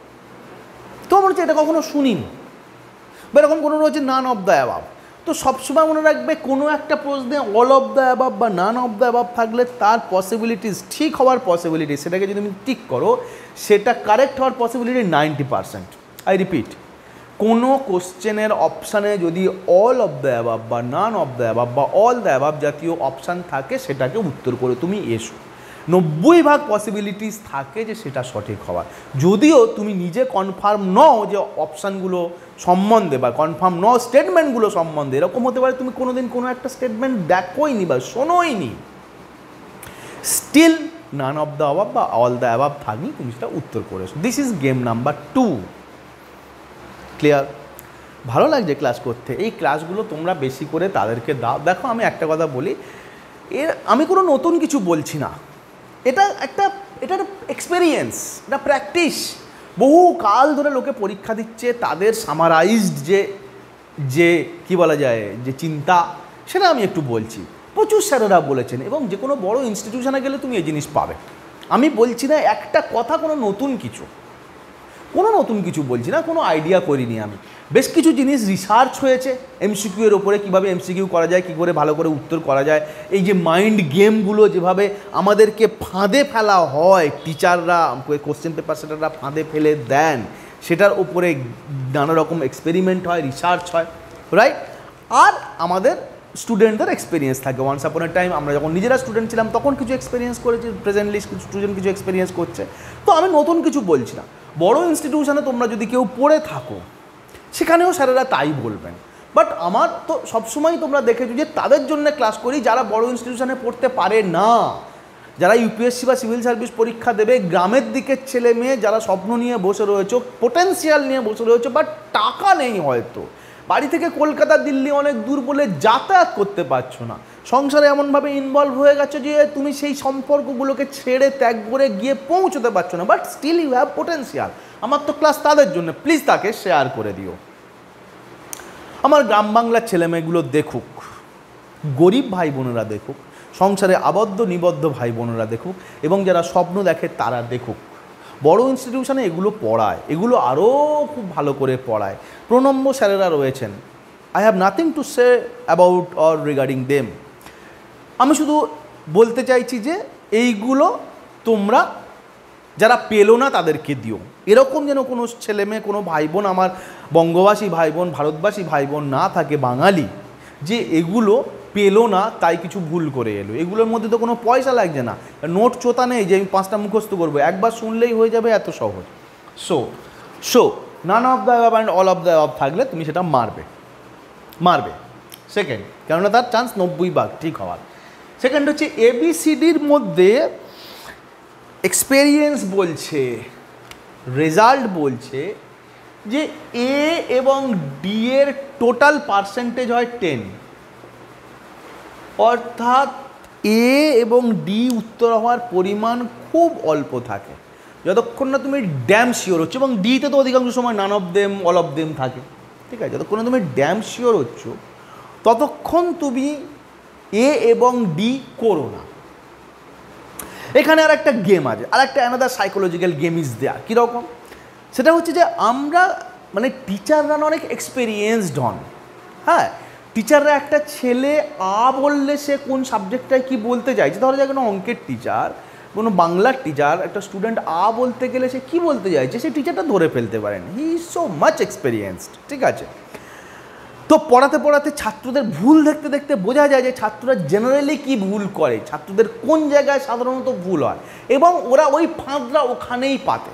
তো মনে হচ্ছে এটা কখনো শুনিনি, বা এরকম কোনো রয়েছে নান অফ দ্য অ্যাবাভ। তো সবসময় মনে রাখবে, কোনো একটা প্রশ্নে অল অফ দ্য অ্যাবাভ বা নান অফ দ্য অ্যাবাভ থাকলে তার পসিবিলিটিস, ঠিক হওয়ার পসিবিলিটি, সেটাকে যদি তুমি টিক করো, সেটা কারেক্ট হওয়ার পসিবিলিটি 90%। আই রিপিট, কোনো কোশ্চেনের অপশানে যদি অল অফ দ্য অ্যাবাভ বা নান অফ দ্য অ্যাবাভ বা অল দ্য অ্যাবাভ জাতীয় অপশান থাকে, সেটাকে উত্তর করে তুমি এসো। 90% পসিবিলিটিস থাকে যে সেটা সঠিক হওয়ার। যদিও তুমি নিজে কনফার্ম নও যে অপশানগুলো সম্বন্ধে বা কনফার্ম নও স্টেটমেন্টগুলো সম্বন্ধে, এরকম হতে পারে তুমি কোনোদিন কোনো একটা স্টেটমেন্ট দেখোইনি বা শোনোইনি, still none of the above বা অল দ্য অ্যাবাভ থাকি, তুমি সেটা উত্তর করেছো। This is game number 2। Clear? ভালো লাগছে ক্লাস করতে। এই ক্লাসগুলো তোমরা বেশি করে তাদেরকে দাও। দেখো, আমি একটা কথা বলি, আমি কোনো নতুন কিছু বলছি না, এটা একটা এক্সপেরিয়েন্স, এটা প্র্যাকটিস। বহু কাল ধরে লোকে পরীক্ষা দিচ্ছে, তাদের সামারাইজড যে কি বলা যায়, যে চিন্তা, সেটা আমি একটু বলছি। প্রচুর স্যারেরা বলেছেন, এবং যে কোনো বড় ইনস্টিটিউশনে গেলে তুমি এই জিনিস পাবে। আমি বলছি না একটা কথা কোনো নতুন কিছু বলছি না, কোনো আইডিয়া করিনি আমি। বেশ কিছু জিনিস রিসার্চ হয়েছে এমসিকিউ এর ওপরে, কীভাবে এমসিকিউ করা যায়, কী করে ভালো করে উত্তর করা যায়। এই যে মাইন্ড গেমগুলো যেভাবে আমাদেরকে ফাঁদে ফেলা হয়, টিচাররা, কোশ্চেন পেপার সেটাররা ফাঁদে ফেলে দেন, সেটার ওপরে নানা রকম এক্সপেরিমেন্ট হয়, রিসার্চ হয়, রাইট? আর আমাদের স্টুডেন্টদের এক্সপিরিয়েন্স থাকে। ওয়ান্স আপন এ টাইম আমরা যখন নিজেরা স্টুডেন্ট ছিলাম তখন কিছু এক্সপিরিয়েন্স করেছি, প্রেজেন্টলি স্টুডেন্ট কিছু এক্সপিরিয়েন্স করছে। তো আমি নতুন কিছু বলছি না। বড় ইনস্টিটিউশনে তোমরা যদি কেউ পড়ে থাকো, সেখানেও স্যারেরা তাই বলবেন। বাট আমার তো সবসময় তোমরা দেখেছো যে তাদের জন্য ক্লাস করি যারা বড় ইনস্টিটিউশনে পড়তে পারে না, যারা ইউপিএসসি বা সিভিল সার্ভিস পরীক্ষা দেবে, গ্রামের দিকের ছেলে মেয়ে যারা স্বপ্ন নিয়ে বসে রয়েছে, পোটেন্সিয়াল নিয়ে বসে রয়েছে, বাট টাকা নেই, হয়তো বাড়ি থেকে কলকাতা দিল্লি অনেক দূর বলে যাতায়াত করতে পারছো না, সংসারে এমনভাবে ইনভলভ হয়ে গেছো যে তুমি সেই সম্পর্কগুলোকে ছেড়ে ত্যাগ করে গিয়ে পৌঁছতে পারছো না, but still you have potential. আমার তো ক্লাস তাদের জন্য, প্লিজ তাকে শেয়ার করে দিও। আমার গ্রাম বাংলার ছেলেমেয়েগুলো দেখুক, গরিব ভাই বোনেরা দেখুক, সংসারে আবদ্ধ নিবদ্ধ ভাই বোনেরা দেখুক, এবং যারা স্বপ্ন দেখে তারা দেখুক। বড় ইনস্টিটিউশনে এগুলো পড়ায়, এগুলো আরও খুব ভালো করে পড়ায়। প্রণম্য স্যারেরা রয়েছেন। I have nothing to say about or regarding them. আমি শুধু বলতে চাইছি যে এইগুলো তোমরা যারা পেলো না তাদেরকে দিও। এরকম যেন কোনো ছেলে মেয়ে, কোনো ভাই বোন, আমার বঙ্গবাসী ভাই বোন, ভারতবাসী ভাই বোন না থাকে বাঙালি, যে এগুলো পেলো না তাই কিছু ভুল করে এলো। এগুলোর মধ্যে তো কোনো পয়সা লাগছে না, নোট চোতা নেই যে আমি 5টা মুখস্থ করবো, একবার শুনলেই হয়ে যাবে, এত সহজ। So none of the above and all of the above থাকলে তুমি সেটা মারবে। সেকেন্ড, কেননা তার চান্স 90% ঠিক হওয়ার। সেকেন্ড হচ্ছে ABCDর মধ্যে এক্সপেরিয়েন্স বলছে, রেজাল্ট বলছে যে A এবং D এর টোটাল পার্সেন্টেজ হয় 10, অর্থাৎ A এবং D উত্তর হওয়ার পরিমাণ খুব অল্প থাকে। যতক্ষণ না তুমি ড্যাম শিওর হচ্ছ, এবং ডিতে তো অধিকাংশ সময় none of them all of them থাকে, ঠিক আছে, যতক্ষণ না তুমি ড্যাম শিওর হচ্ছ ততক্ষণ তুমি এ এবং ডি করো না। এখানে আর একটা গেম আছে, আর একটা another psychological game is there. কীরকম? সেটা হচ্ছে যে আমরা মানে টিচাররা অনেক এক্সপেরিয়েন্সড হন। হ্যাঁ, টিচাররা একটা ছেলে বললে সে কোন সাবজেক্টটায় কী বলতে চাইছে, ধরো যে কোনো অঙ্কের টিচার, কোনো বাংলার টিচার, একটা স্টুডেন্ট বলতে গেলে সে কী বলতে চাইছে সে টিচারটা ধরে ফেলতে পারেন। He is so much experienced, ঠিক আছে। তো পড়াতে পড়াতে ছাত্রদের ভুল দেখতে দেখতে বোঝা যায় যে ছাত্ররা জেনারেলি কি ভুল করে, ছাত্রদের কোন জায়গায় সাধারণত ভুল হয়, এবং ওরা ওই ফাঁদরা ওখানেই পাতে।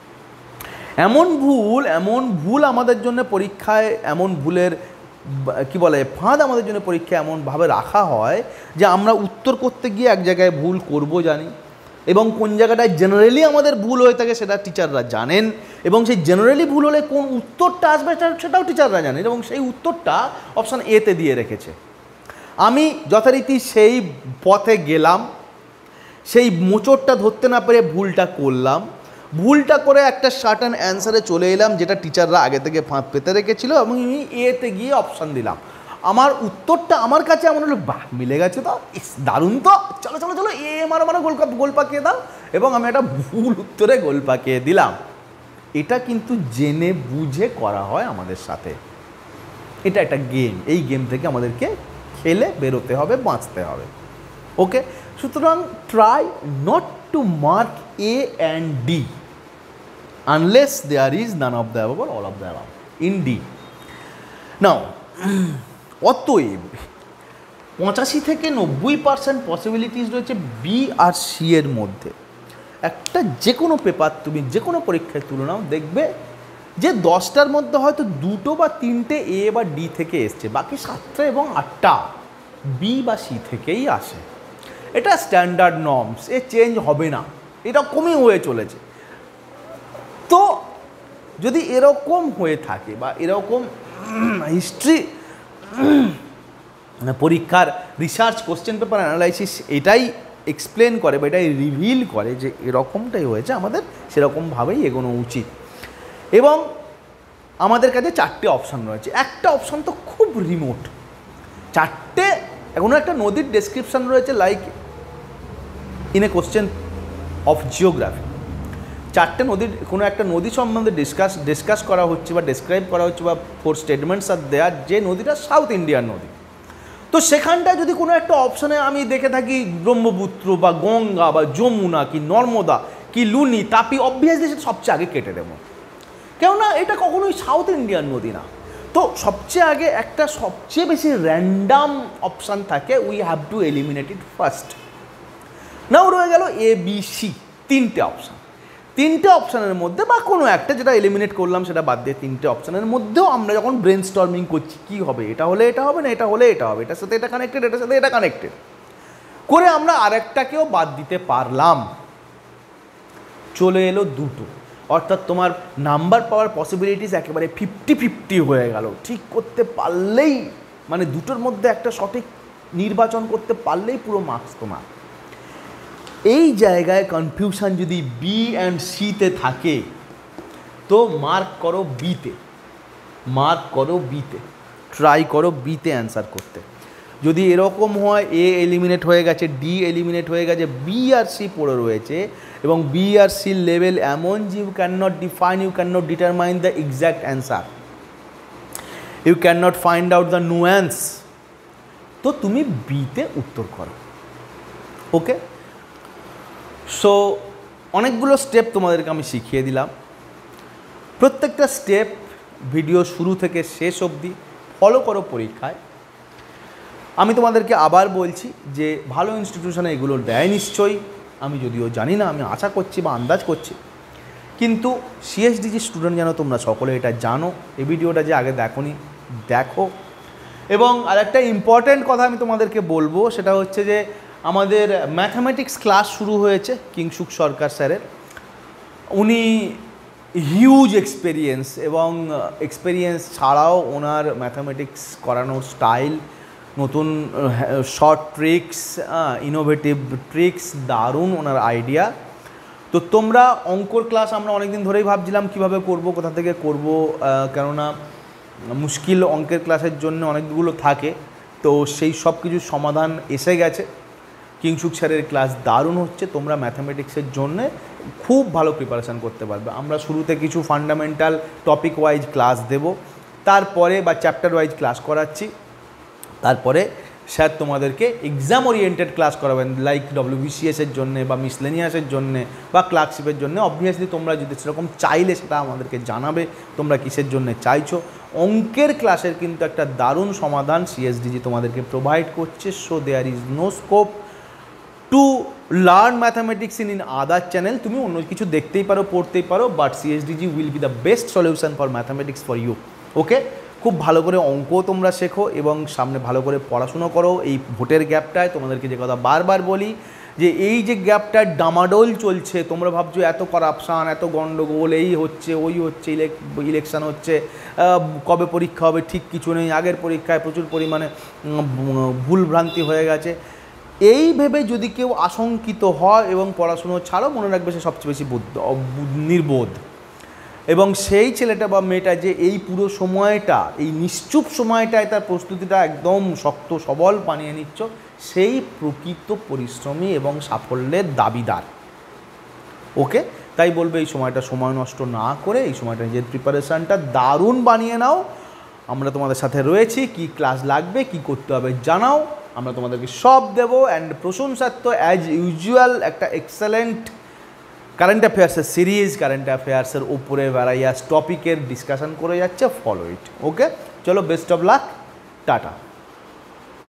এমন ভুল আমাদের জন্য পরীক্ষায়, এমন ভুলের কি বলে ফাঁদ আমাদের জন্য পরীক্ষায় এমনভাবে রাখা হয় যে আমরা উত্তর করতে গিয়ে এক জায়গায় ভুল করব জানি, এবং কোন জায়গাটায় জেনারেলি আমাদের ভুল হয়ে থাকে সেটা টিচাররা জানেন, এবং সেই জেনারেলি ভুল হলে কোন উত্তরটা আসবে সেটাও টিচাররা জানেন, এবং সেই উত্তরটা অপশান এতে দিয়ে রেখেছে। আমি যথারীতি সেই পথে গেলাম, সেই মোচড়টা ধরতে না পেরে ভুলটা করলাম, ভুলটা করে একটা সার্টেন অ্যান্সারে চলে এলাম যেটা টিচাররা আগে থেকে ফাঁদ পেতে রেখেছিল, এবং আমি এতে গিয়ে অপশান দিলাম। আমার উত্তরটা আমার কাছে এমন হলো, বাহ মিলে গেছে তো, দারুণ তো, চলো চলো চলো মারো গোল পাকিয়ে দাও, এবং আমি একটা ভুল উত্তরে গোল পাকিয়ে দিলাম। এটা কিন্তু জেনে বুঝে করা হয় আমাদের সাথে, এটা একটা গেম। এই গেম থেকে আমাদেরকে খেলে বেরোতে হবে, বাঁচতে হবে। ওকে, সুতরাং try not to mark A and D unless there is none of the above or all of the above in D. Now অতএব 85 থেকে 90% পসিবিলিটিস রয়েছে বি আর সি এর মধ্যে। একটা যে কোনো পেপার তুমি যে কোনো পরীক্ষায় তুলে নাও, দেখবে যে 10টার মধ্যে হয়তো 2টো বা 3টে এ বা ডি থেকে এসছে, বাকি 7টা এবং 8টা বি বা সি থেকেই আসে। এটা স্ট্যান্ডার্ড নর্মস, এ চেঞ্জ হবে না, এরকমই হয়ে চলেছে। তো যদি এরকম হয়ে থাকে বা এরকম হিস্ট্রি পরীক্ষার রিসার্চ কোশ্চেন পেপার অ্যানালাইসিস এটাই এক্সপ্লেন করে বা এটাই রিভিল করে যে এরকমটাই হয়েছে, আমাদের সেরকমভাবেই এগোনো উচিত। এবং আমাদের কাছে 4টে অপশান রয়েছে। একটা অপশান তো খুব রিমোট, 4টে এখনও একটা নদীর ডেসক্রিপশান রয়েছে, like in a question of geography. 4টে নদীর, কোনো একটা নদী সম্বন্ধে ডিসকাস করা হচ্ছে বা ডেসক্রাইব করা হচ্ছে, বা 4 স্টেটমেন্টস আর দেয়ার, যে নদীটা সাউথ ইন্ডিয়ান নদী। তো সেখানটায় যদি কোনো একটা অপশানে আমি দেখে থাকি ব্রহ্মপুত্র বা গঙ্গা বা যমুনা কি নর্মদা কি লুনি তাপি, অবভিয়াসলি সেটা সবচেয়ে আগে কেটে দেবো, কেননা এটা কখনোই সাউথ ইন্ডিয়ান নদী না। তো সবচেয়ে আগে একটা সবচেয়ে বেশি র্যান্ডাম অপশান থাকে, we have to eliminate it first. Now রয়ে গেল এ বি সি, 3টে অপশান। 3টে অপশানের মধ্যে বা কোনো একটা যেটা এলিমিনেট করলাম সেটা বাদ দিয়ে 3টে অপশানের মধ্যেও আমরা যখন ব্রেন স্টর্মিং করছি, কী হবে, এটা হলে এটা হবে না, এটা হলে এটা হবে, এটার সাথে এটা কানেক্টেড, এটার সাথে এটা কানেক্টেড করে আমরা আরেকটাকেও বাদ দিতে পারলাম, চলে এলো 2টো। অর্থাৎ তোমার নাম্বার পাওয়ার পসিবিলিটিস একেবারে 50-50 হয়ে গেল। ঠিক করতে পারলেই, মানে 2টোর মধ্যে একটা সঠিক নির্বাচন করতে পারলেই পুরো মার্কস তোমার। এই জায়গায় কনফিউশন যদি বি অ্যান্ড সিতে থাকে তো মার্ক করো বিতে, ট্রাই করো বিতে অ্যান্সার করতে। যদি এরকম হয় এ এলিমিনেট হয়ে গেছে, ডি এলিমিনেট হয়ে গেছে, বি আর সি পড়ে রয়েছে, এবং বি আর সির লেভেল এমন যে you can not define, you can not determine the exact answer, you can not find out the nuance, তো তুমি বিতে উত্তর করো। ওকে, সো অনেকগুলো স্টেপ তোমাদেরকে আমি শিখিয়ে দিলাম। প্রত্যেকটা স্টেপ ভিডিও শুরু থেকে শেষ অবধি ফলো করো পরীক্ষায়। আমি তোমাদেরকে আবার বলছি যে ভালো ইনস্টিটিউশনে এগুলো দেয় নিশ্চয়ই, আমি যদিও জানি না, আমি আশা করছি বা আন্দাজ করছি, কিন্তু সিএসডিজি স্টুডেন্ট যেন তোমরা সকলে এটা জানো। এই ভিডিওটা যে আগে দেখোনি, দেখো। এবং আরেকটা ইম্পর্ট্যান্ট কথা আমি তোমাদেরকে বলবো, সেটা হচ্ছে যে আমাদের ম্যাথামেটিক্স ক্লাস শুরু হয়েছে কিংসুক সরকার স্যারের। উনি হিউজ এক্সপেরিয়েন্স, এবং এক্সপেরিয়েন্স ছাড়াও ওনার ম্যাথামেটিক্স করানোর স্টাইল, নতুন শর্ট ট্রিক্স, ইনোভেটিভ ট্রিক্স, দারুণ ওনার আইডিয়া। তো তোমরা অঙ্কর ক্লাস আমরা অনেকদিন ধরেই ভাবছিলাম কিভাবে করব, কোথা থেকে করব, কেননা মুশকিল অঙ্কের ক্লাসের জন্য অনেকগুলো থাকে। তো সেই সব কিছুর সমাধান এসে গেছে। কিংসুক স্যারের ক্লাস দারুণ হচ্ছে, তোমরা ম্যাথামেটিক্সের জন্যে খুব ভালো প্রিপারেশান করতে পারবে। আমরা শুরুতে কিছু ফান্ডামেন্টাল টপিক ওয়াইজ ক্লাস দেব, তারপরে বা চ্যাপ্টার ওয়াইজ ক্লাস করাচ্ছি, তারপরে স্যার তোমাদেরকে এক্সাম ওরিয়েন্টেড ক্লাস করাবেন, লাইক WBCS-এর জন্যে বা মিসলেনিয়াসের জন্যে বা ক্লার্কশিপের জন্যে। অবভিয়াসলি তোমরা যদি সেরকম চাইলে সেটা আমাদেরকে জানাবে তোমরা কিসের জন্য চাইছো। অঙ্কের ক্লাসের কিন্তু একটা দারুণ সমাধান CSDG তোমাদেরকে প্রোভাইড করছে। So there is no scope to learn mathematics in other channel. তুমি অন্য কিছু দেখতেই পারো, পড়তেই পারো, but CSDG will be the best solution for mathematics for you. Okay, খুব ভালো করে অঙ্কও তোমরা শেখো এবং সামনে ভালো করে পড়াশুনো করো। এই ভোটের গ্যাপটায় তোমাদেরকে যে কথা বারবার বলি, যে এই যে গ্যাপটা ডামাডোল চলছে, তোমরা ভাবছো এত করাপশান, এত গণ্ডগোল, এই হচ্ছে ওই হচ্ছে, ইলেকশান হচ্ছে, কবে পরীক্ষা হবে ঠিক কিছু নেই, আগের পরীক্ষায় প্রচুর পরিমাণে ভুলভ্রান্তি হয়ে গেছে, এই ভেবে যদি কেউ আশঙ্কিত হয় এবং পড়াশুনো ছাড়ো, মনে রাখবে সে সবচেয়ে বেশি নির্বোধ। এবং সেই ছেলেটা বা মেয়েটা যে এই পুরো সময়টা, এই নিশ্চুপ সময়টায় তার প্রস্তুতিটা একদম শক্ত সবল বানিয়ে নিচ্ছ, সেই প্রকৃত পরিশ্রমী এবং সাফল্যের দাবিদার। ওকে, তাই বলবে এই সময়টা সময় নষ্ট না করে এই সময়টা নিজের প্রিপারেশানটা দারুণ বানিয়ে নাও। আমরা তোমাদের সাথে রয়েছি, কি ক্লাস লাগবে, কি করতে হবে জানাও, আমরা তোমাদেরকে সব দেবো। অ্যান্ড প্রশংসাত্ম অ্যাজ ইউজুয়াল একটা এক্সেলেন্ট কারেন্ট অ্যাফেয়ার্সের সিরিজ, কারেন্ট অ্যাফেয়ার্সের উপরে ভ্যারাইয়াস টপিকের ডিসকাশন করে যাচ্ছে, ফলো ইট। ওকে, চলো, বেস্ট অফ লাক, টাটা।